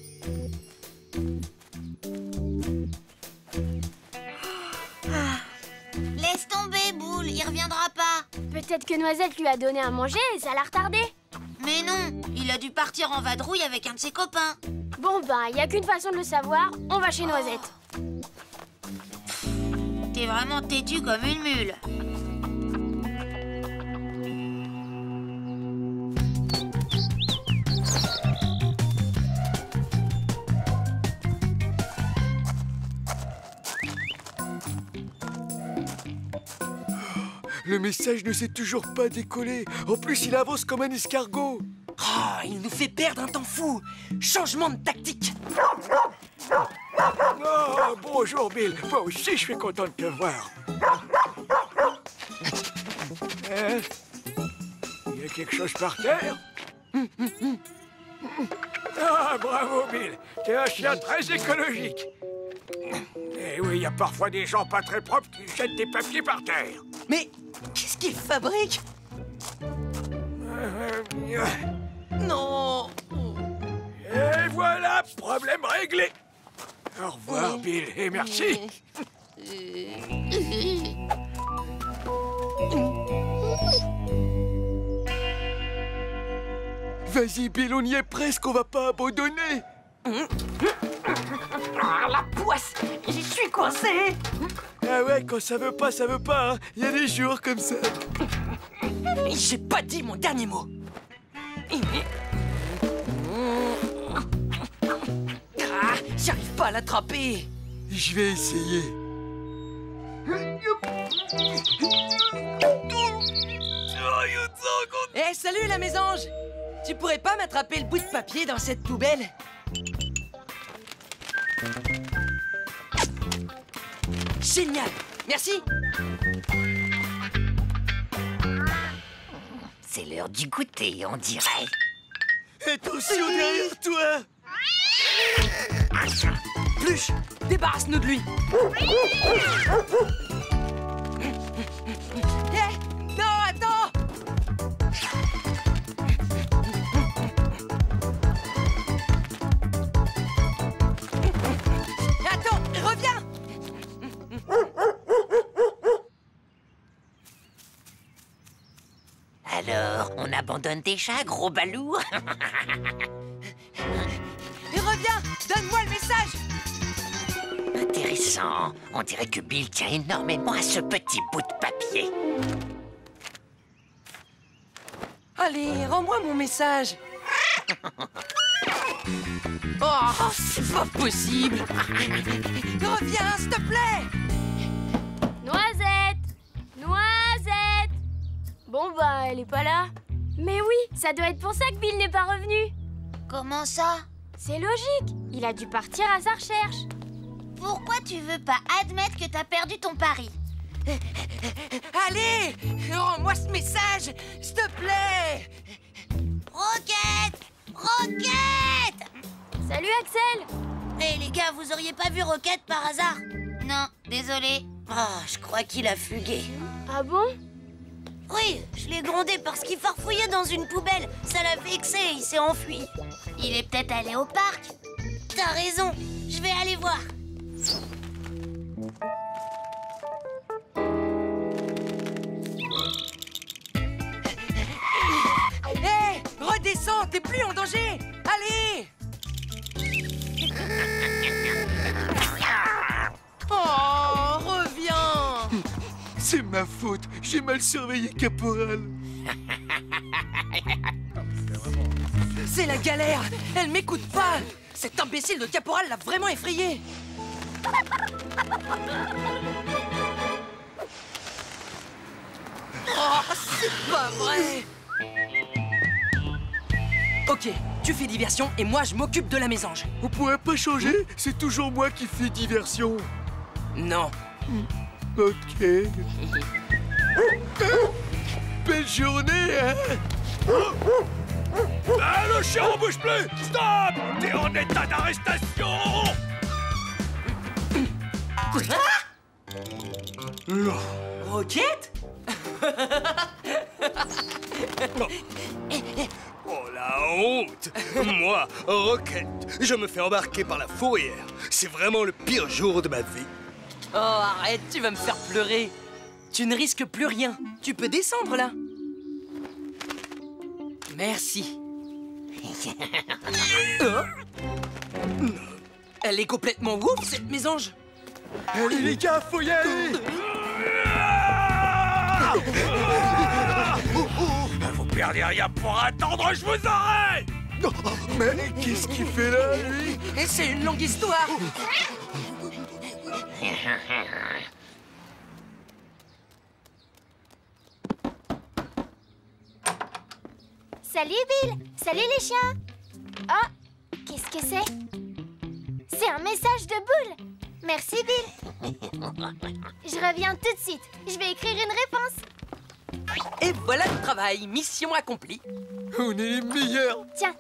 Laisse tomber, Boule, il reviendra pas. Peut-être que Noisette lui a donné à manger et ça l'a retardé. Mais non, il a dû partir en vadrouille avec un de ses copains. Bon ben, y a qu'une façon de le savoir, on va chez Noisette. T'es vraiment têtu comme une mule. Le message ne s'est toujours pas décollé. En plus, il avance comme un escargot. Oh, il nous fait perdre un temps fou. Changement de tactique. Oh, bonjour, Bill. Moi aussi, je suis content de te voir. Hein? Il y a quelque chose par terre? Ah, bravo, Bill. T'es un chien très écologique. Et oui, il y a parfois des gens pas très propres qui jettent des papiers par terre. Mais qu'est-ce qu'il fabrique? Non. Et voilà, problème réglé. Au revoir, Bill, et merci. Vas-y, Bill, on y est presque, on va pas abandonner. Ah, la poisse, j'y suis coincé. Ah ouais, quand ça veut pas, hein. Il y a des jours comme ça. J'ai pas dit mon dernier mot. Ah, j'arrive pas à l'attraper. Je vais essayer. Eh, salut la mésange. Tu pourrais pas m'attraper le bout de papier dans cette poubelle? Génial. Merci. C'est l'heure du goûter, on dirait. Attention derrière toi. Pluche, débarrasse-nous de lui. Hé, non, attends. Attends, reviens. Alors, on abandonne déjà, gros balourd? Et reviens, donne-moi le message. Intéressant. On dirait que Bill tient énormément à ce petit bout de papier. Allez, rends-moi mon message. Oh, c'est pas possible. Reviens, s'il te plaît. Noisette! Noisette! Bon bah, elle est pas là. Mais oui, ça doit être pour ça que Bill n'est pas revenu. Comment ça? C'est logique, il a dû partir à sa recherche. Pourquoi tu veux pas admettre que t'as perdu ton pari? Allez, rends-moi ce message, s'il te plaît. Roquette! Roquette! Salut Axel! Eh les gars, vous auriez pas vu Roquette par hasard? Non, désolé. Oh, je crois qu'il a fugué. Ah bon? Oui, je l'ai grondé parce qu'il farfouillait dans une poubelle. Ça l'a vexé et il s'est enfui. Il est peut-être allé au parc. T'as raison, je vais aller voir. t'es plus en danger. Allez. Oh, reviens. C'est ma faute, j'ai mal surveillé Caporal. C'est la galère. Elle m'écoute pas. Cet imbécile de Caporal l'a vraiment effrayé. Oh, c'est pas vrai. Ok, tu fais diversion et moi je m'occupe de la mésange. On pourrait pas changer? C'est toujours moi qui fais diversion. Non. Ok. Belle journée, hein? Ah, le chien, on bouge plus! Stop! T'es en état d'arrestation! Roquette? Oh la honte! Moi, Roquette, je me fais embarquer par la fourrière. C'est vraiment le pire jour de ma vie. Oh, arrête, tu vas me faire pleurer. Tu ne risques plus rien. Tu peux descendre, là. Merci. Elle est complètement ouf, cette mésange. Allez, les gars, faut y aller! Vous perdez rien pour attendre, je vous aurai! Mais qu'est-ce qu'il fait là, lui? Et c'est une longue histoire. Salut Bill! Salut les chiens! Oh! Qu'est-ce que c'est? C'est un message de Boule! Merci Bill! Je reviens tout de suite. Je vais écrire une réponse. Et voilà le travail. Mission accomplie. On est les meilleurs! Tiens.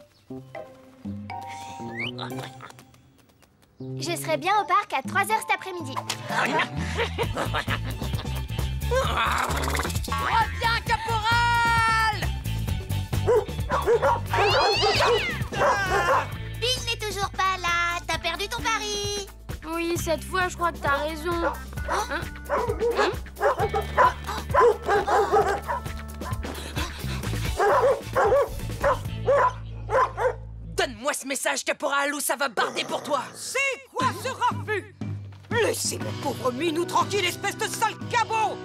Je serai bien au parc à 3h cet après-midi. Reviens, Caporal! Bill n'est toujours pas là. T'as perdu ton pari. Oui, cette fois, je crois que t'as raison. Hein? Donne-moi ce message, Caporal, ou ça va barder pour toi. C'est quoi ce raffut? Laissez mon pauvre Minou tranquille, espèce de sale cabot!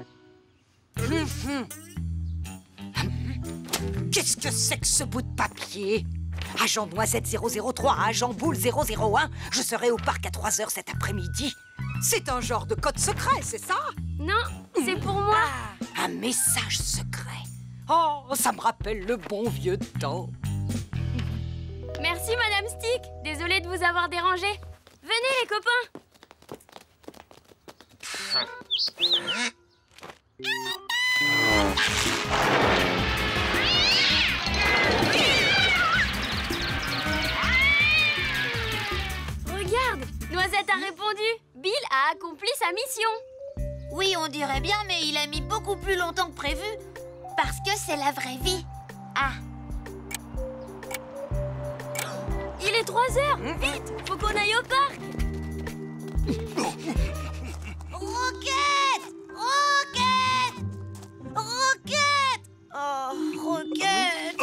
Qu'est-ce que c'est que ce bout de papier? Agent Noisette 003 à Agent Boule 001, je serai au parc à 3h cet après-midi. C'est un genre de code secret, c'est ça? Non, c'est pour moi. Un message secret. Oh, ça me rappelle le bon vieux temps. Merci, Madame Stick. Désolée de vous avoir dérangé. Venez, les copains. Regarde, Noisette a répondu. Bill a accompli sa mission. Oui, on dirait bien, mais il a mis beaucoup plus longtemps que prévu. Parce que c'est la vraie vie. Ah. Il est 3h. Vite, faut qu'on aille au parc. Roquette! Roquette! Roquette! Oh, Roquette!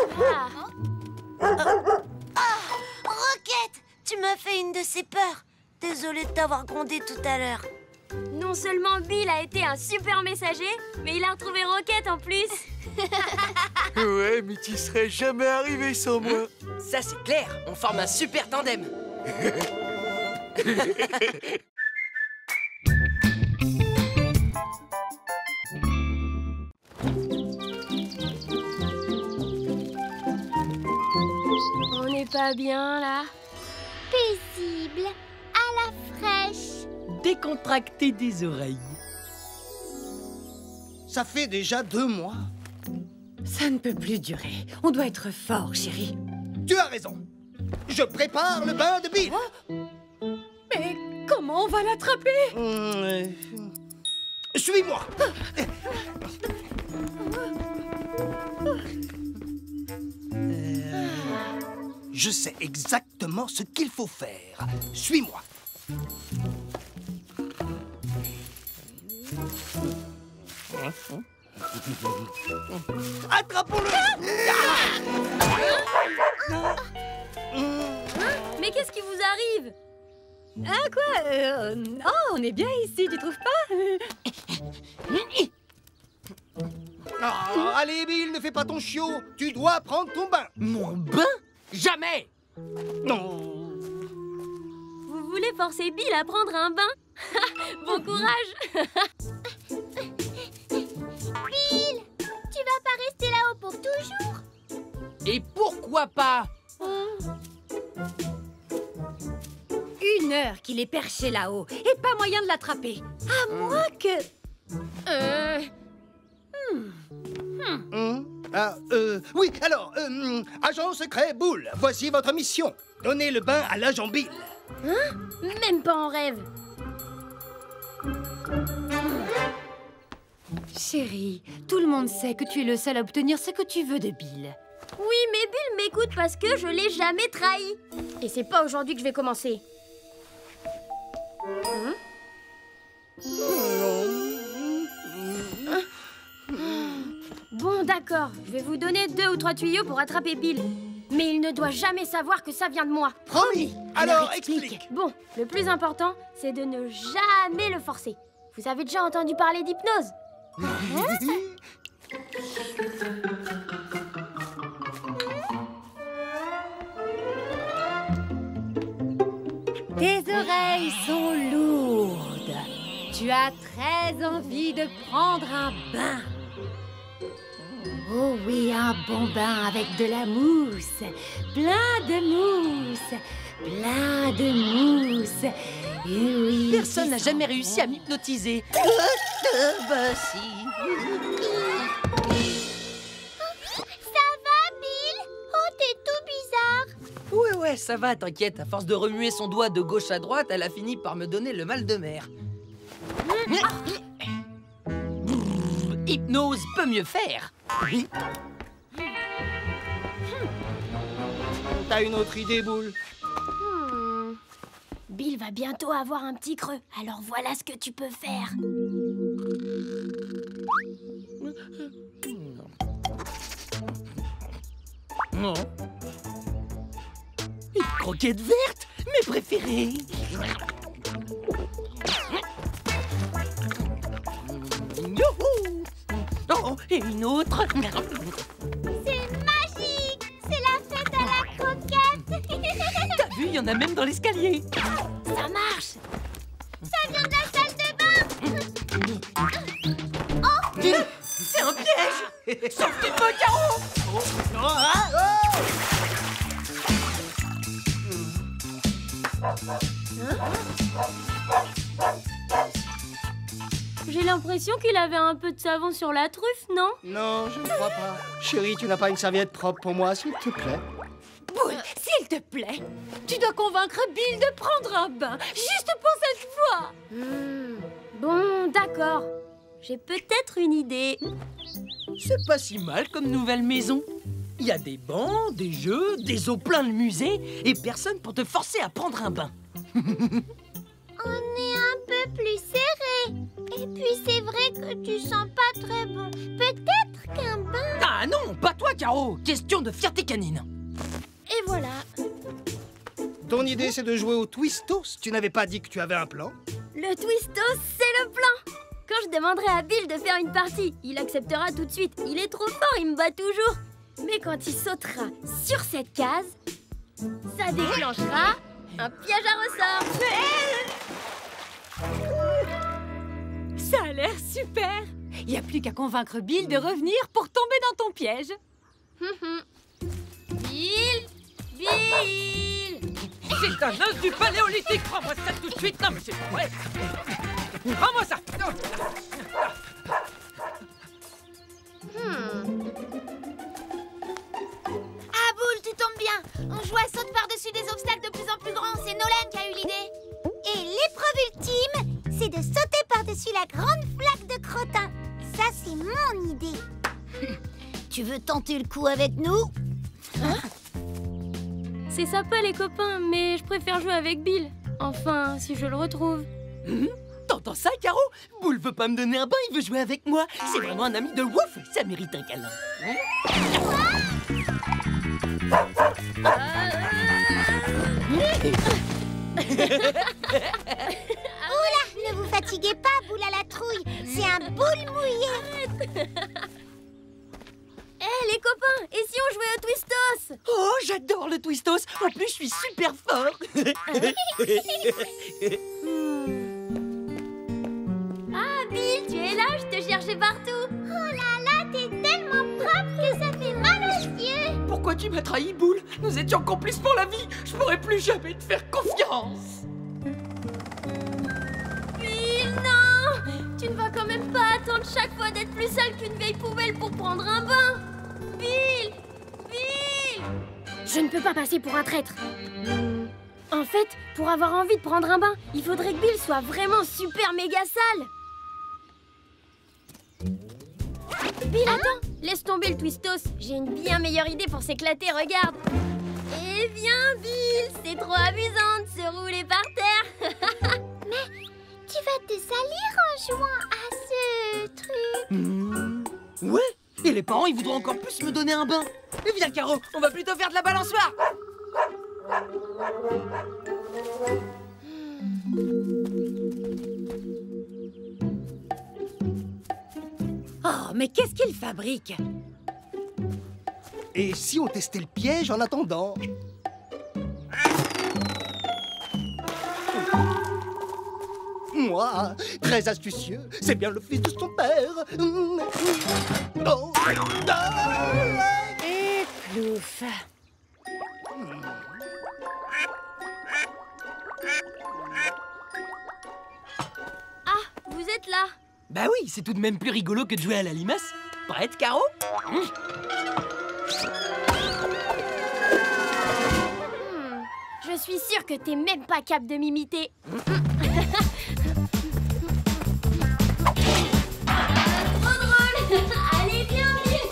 Roquette! Tu m'as fait une de ces peurs. Désolée de t'avoir grondé tout à l'heure. Non seulement Bill a été un super messager, mais il a retrouvé Roquette en plus. Ouais, mais tu serais jamais arrivé sans moi. Ça, c'est clair. On forme un super tandem. On n'est pas bien, là. Paisible, à la fraîche. Décontracter des oreilles. Ça fait déjà 2 mois. Ça ne peut plus durer. On doit être fort, chérie. Tu as raison. Je prépare le bain de Bill. Mais comment on va l'attraper? Suis-moi. Je sais exactement ce qu'il faut faire. Suis-moi. Attrapons-le. Mais qu'est-ce qui vous arrive? Ah quoi Oh, on est bien ici, tu trouves pas? Allez, Bill, ne fais pas ton chiot. Tu dois prendre ton bain. Mon bain? Jamais. Non. Vous voulez forcer Bill à prendre un bain? Bon courage. Bill, tu vas pas rester là-haut pour toujours? Et pourquoi pas? 1 heure qu'il est perché là-haut et pas moyen de l'attraper. À moins que... Oui, alors, agent secret Bull, voici votre mission. Donnez le bain à l'agent Bill. Hein? Même pas en rêve. Chérie, tout le monde sait que tu es le seul à obtenir ce que tu veux de Bill. Oui, mais Bill m'écoute parce que je l'ai jamais trahi. Et c'est pas aujourd'hui que je vais commencer. Bon, d'accord. Je vais vous donner 2 ou 3 tuyaux pour attraper Bill. Mais il ne doit jamais savoir que ça vient de moi. Promis. Alors, explique. Bon, le plus important, c'est de ne jamais le forcer. Vous avez déjà entendu parler d'hypnose? Tes oreilles sont lourdes. Tu as très envie de prendre un bain. Oh oui, un bon bain avec de la mousse. Plein de mousse. Plein de mousse. Et oui. Personne n'a jamais réussi à m'hypnotiser. Bah si. Ça va, Bill? Oh, t'es tout bizarre. Ouais, ça va, t'inquiète. À force de remuer son doigt de gauche à droite, elle a fini par me donner le mal de mer. Hypnose peut mieux faire. T'as une autre idée, Bull? Bill va bientôt avoir un petit creux. Alors voilà ce que tu peux faire. Non. Une croquette verte, mes préférés. Youhou! Oh, et une autre. C'est magique! C'est la fête à la croquette! T'as vu, il y en a même dans l'escalier. Ça marche! Ça vient de la salle de bain! Oh! C'est un piège! Sauve-toi, Caro! J'ai l'impression qu'il avait un peu de savon sur la truffe, non? Non, je ne crois pas. Chérie, tu n'as pas une serviette propre pour moi, s'il te plaît? Bull, s'il te plaît, tu dois convaincre Bill de prendre un bain, juste pour cette fois. Bon, d'accord. J'ai peut-être une idée. C'est pas si mal comme nouvelle maison. Il y a des bancs, des jeux, des eaux plein de musée et personne pour te forcer à prendre un bain. On est un peu plus serré. Et puis c'est vrai que tu sens pas très bon. Peut-être qu'un bain... Ah non, pas toi, Caro. Question de fierté canine. Et voilà. Ton idée, c'est de jouer au Twistos. Tu n'avais pas dit que tu avais un plan? Le Twistos, c'est le plan. Quand je demanderai à Bill de faire une partie, il acceptera tout de suite. Il est trop fort, il me bat toujours. Mais quand il sautera sur cette case, ça déclenchera un piège à ressort. Ça a l'air super. Il n'y a plus qu'à convaincre Bill de revenir pour tomber dans ton piège. Bill! Bill! C'est un os du paléolithique. Prends-moi ça tout de suite. Non, mais c'est pas vrai. Prends-moi ça. Ah, Bull, tu tombes bien. On joue à saute par-dessus des obstacles de plus en plus grands. C'est Nolan qui a eu l'idée. Et l'épreuve ultime, c'est de sauter par-dessus la grande flaque de crottin. Ça, c'est mon idée. Tu veux tenter le coup avec nous? C'est sympa les copains, mais je préfère jouer avec Bill. Enfin, si je le retrouve. T'entends ça, Caro? Boule veut pas me donner un bain, il veut jouer avec moi. C'est vraiment un ami de ouf, ça mérite un câlin. Oula, ne vous fatiguez pas, Boule à la trouille. C'est un boule mouillé. Hé, les copains, et si on jouait au Twistos? Oh, j'adore le Twistos. En plus, je suis super fort. Ah, Bill, tu es là, je te cherchais partout. Oh là là, t'es tellement propre que ça fait mal aux yeux. Pourquoi tu m'as trahi, Boule? Nous étions complices pour la vie. Je pourrais plus jamais te faire confiance. Bill, non! Tu ne vas quand même pas attendre chaque fois d'être plus sale qu'une vieille poubelle pour prendre un bain. Bill! Bill! Je ne peux pas passer pour un traître. En fait, pour avoir envie de prendre un bain, il faudrait que Bill soit vraiment super méga sale. Bill, attends! Laisse tomber le Twistos. J'ai une bien meilleure idée pour s'éclater, regarde. Eh bien, Bill, c'est trop amusant de se rouler par terre. Mais tu vas te salir en jouant à ce truc. Ouais. Et les parents, ils voudront encore plus me donner un bain. Eh viens, Caro, on va plutôt faire de la balançoire. Oh, mais qu'est-ce qu'il fabrique? Et si on testait le piège en attendant? Moi, très astucieux, c'est bien le fils de son père. Oh. Et plouf. Ah, vous êtes là. Bah oui, c'est tout de même plus rigolo que de jouer à la limace. Prête, Caro? Je suis sûre que t'es même pas capable de m'imiter. Trop drôle. Allez, viens, Bill.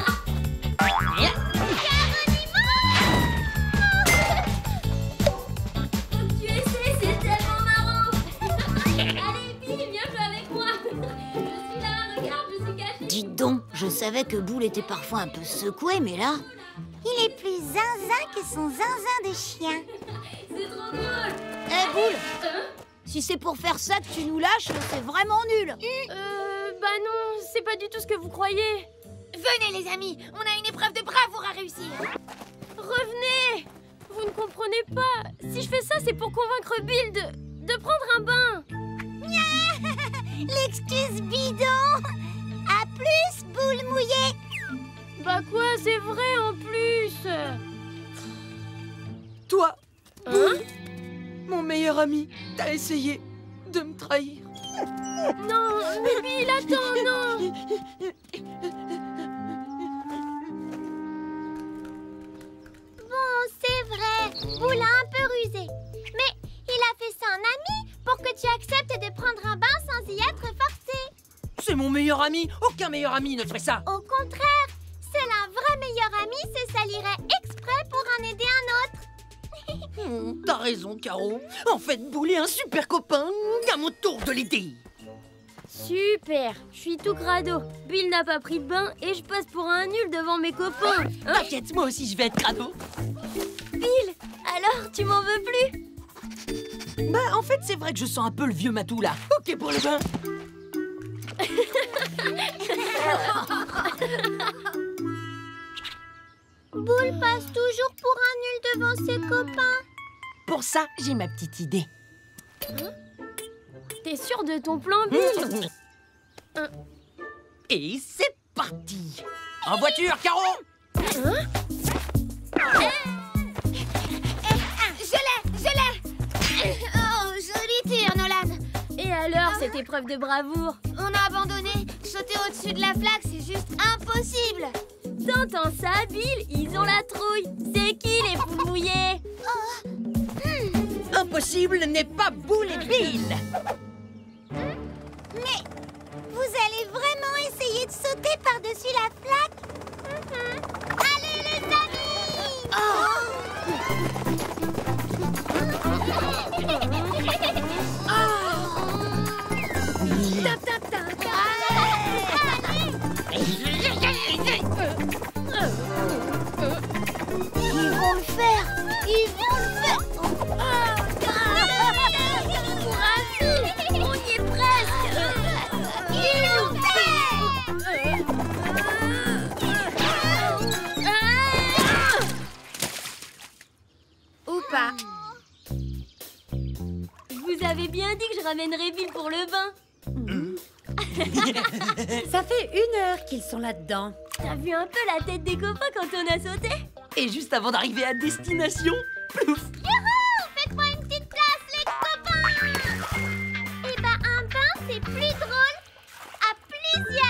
Faut que tu essaies, c'est tellement marrant. Allez, Bill, viens jouer avec moi. Je suis là, regarde, je suis cachée. Dites donc, je savais que Boule était parfois un peu secoué, mais là... Il est plus zinzin que son zinzin de chien. C'est trop drôle. Boule, si c'est pour faire ça que tu nous lâches, c'est vraiment nul. Bah non, c'est pas du tout ce que vous croyez. Venez les amis, on a une épreuve de bravoure à réussir. Revenez! Vous ne comprenez pas. Si je fais ça, c'est pour convaincre Bill de prendre un bain. L'excuse bidon. À plus, Boule mouillée. Bah quoi, c'est vrai en plus. Toi, Boule, mon meilleur ami, t'as essayé de me trahir. Non, mais Bill, attends, non. Bon, c'est vrai, Boule a un peu rusé. Mais il a fait ça en ami pour que tu acceptes de prendre un bain sans y être forcé. C'est mon meilleur ami. Aucun meilleur ami ne ferait ça. Au contraire, seul un vrai meilleur ami se salirait exprès pour en aider un autre. T'as raison, Caro. En fait, Boule est un super copain. À mon tour de l'aider. Super, je suis tout crado. Bill n'a pas pris de bain et je passe pour un nul devant mes copains. T'inquiète, moi aussi je vais être crado. Bill, alors tu m'en veux plus? Bah, en fait, c'est vrai que je sens un peu le vieux matou là. Ok pour le bain. Boule passe toujours pour un nul devant ses copains. Pour ça, j'ai ma petite idée. T'es sûr de ton plan, Bill? Et c'est parti. En voiture, Caro. Je l'ai. Oh, joli tir, Nolan. Et alors, cette épreuve de bravoure? On a abandonné. Sauter au-dessus de la flaque, c'est juste impossible. T'entends ça, Bill? Ils ont la trouille. C'est qui les poules mouillées? Impossible n'est pas Boule et Bill. Mais vous allez vraiment essayer de sauter par-dessus la flaque? Allez les amis! vont le faire. Ils vont le faire. Courage, on y est presque. Ils l'ont fait. Ou pas. Vous avez bien dit que je ramènerais Bill pour le bain. Ça fait 1 heure qu'ils sont là-dedans. T'as vu un peu la tête des copains quand on a sauté? Et juste avant d'arriver à destination, plouf! Youhou! Faites-moi une petite place, les copains. Eh ben, un bain, c'est plus drôle à plusieurs.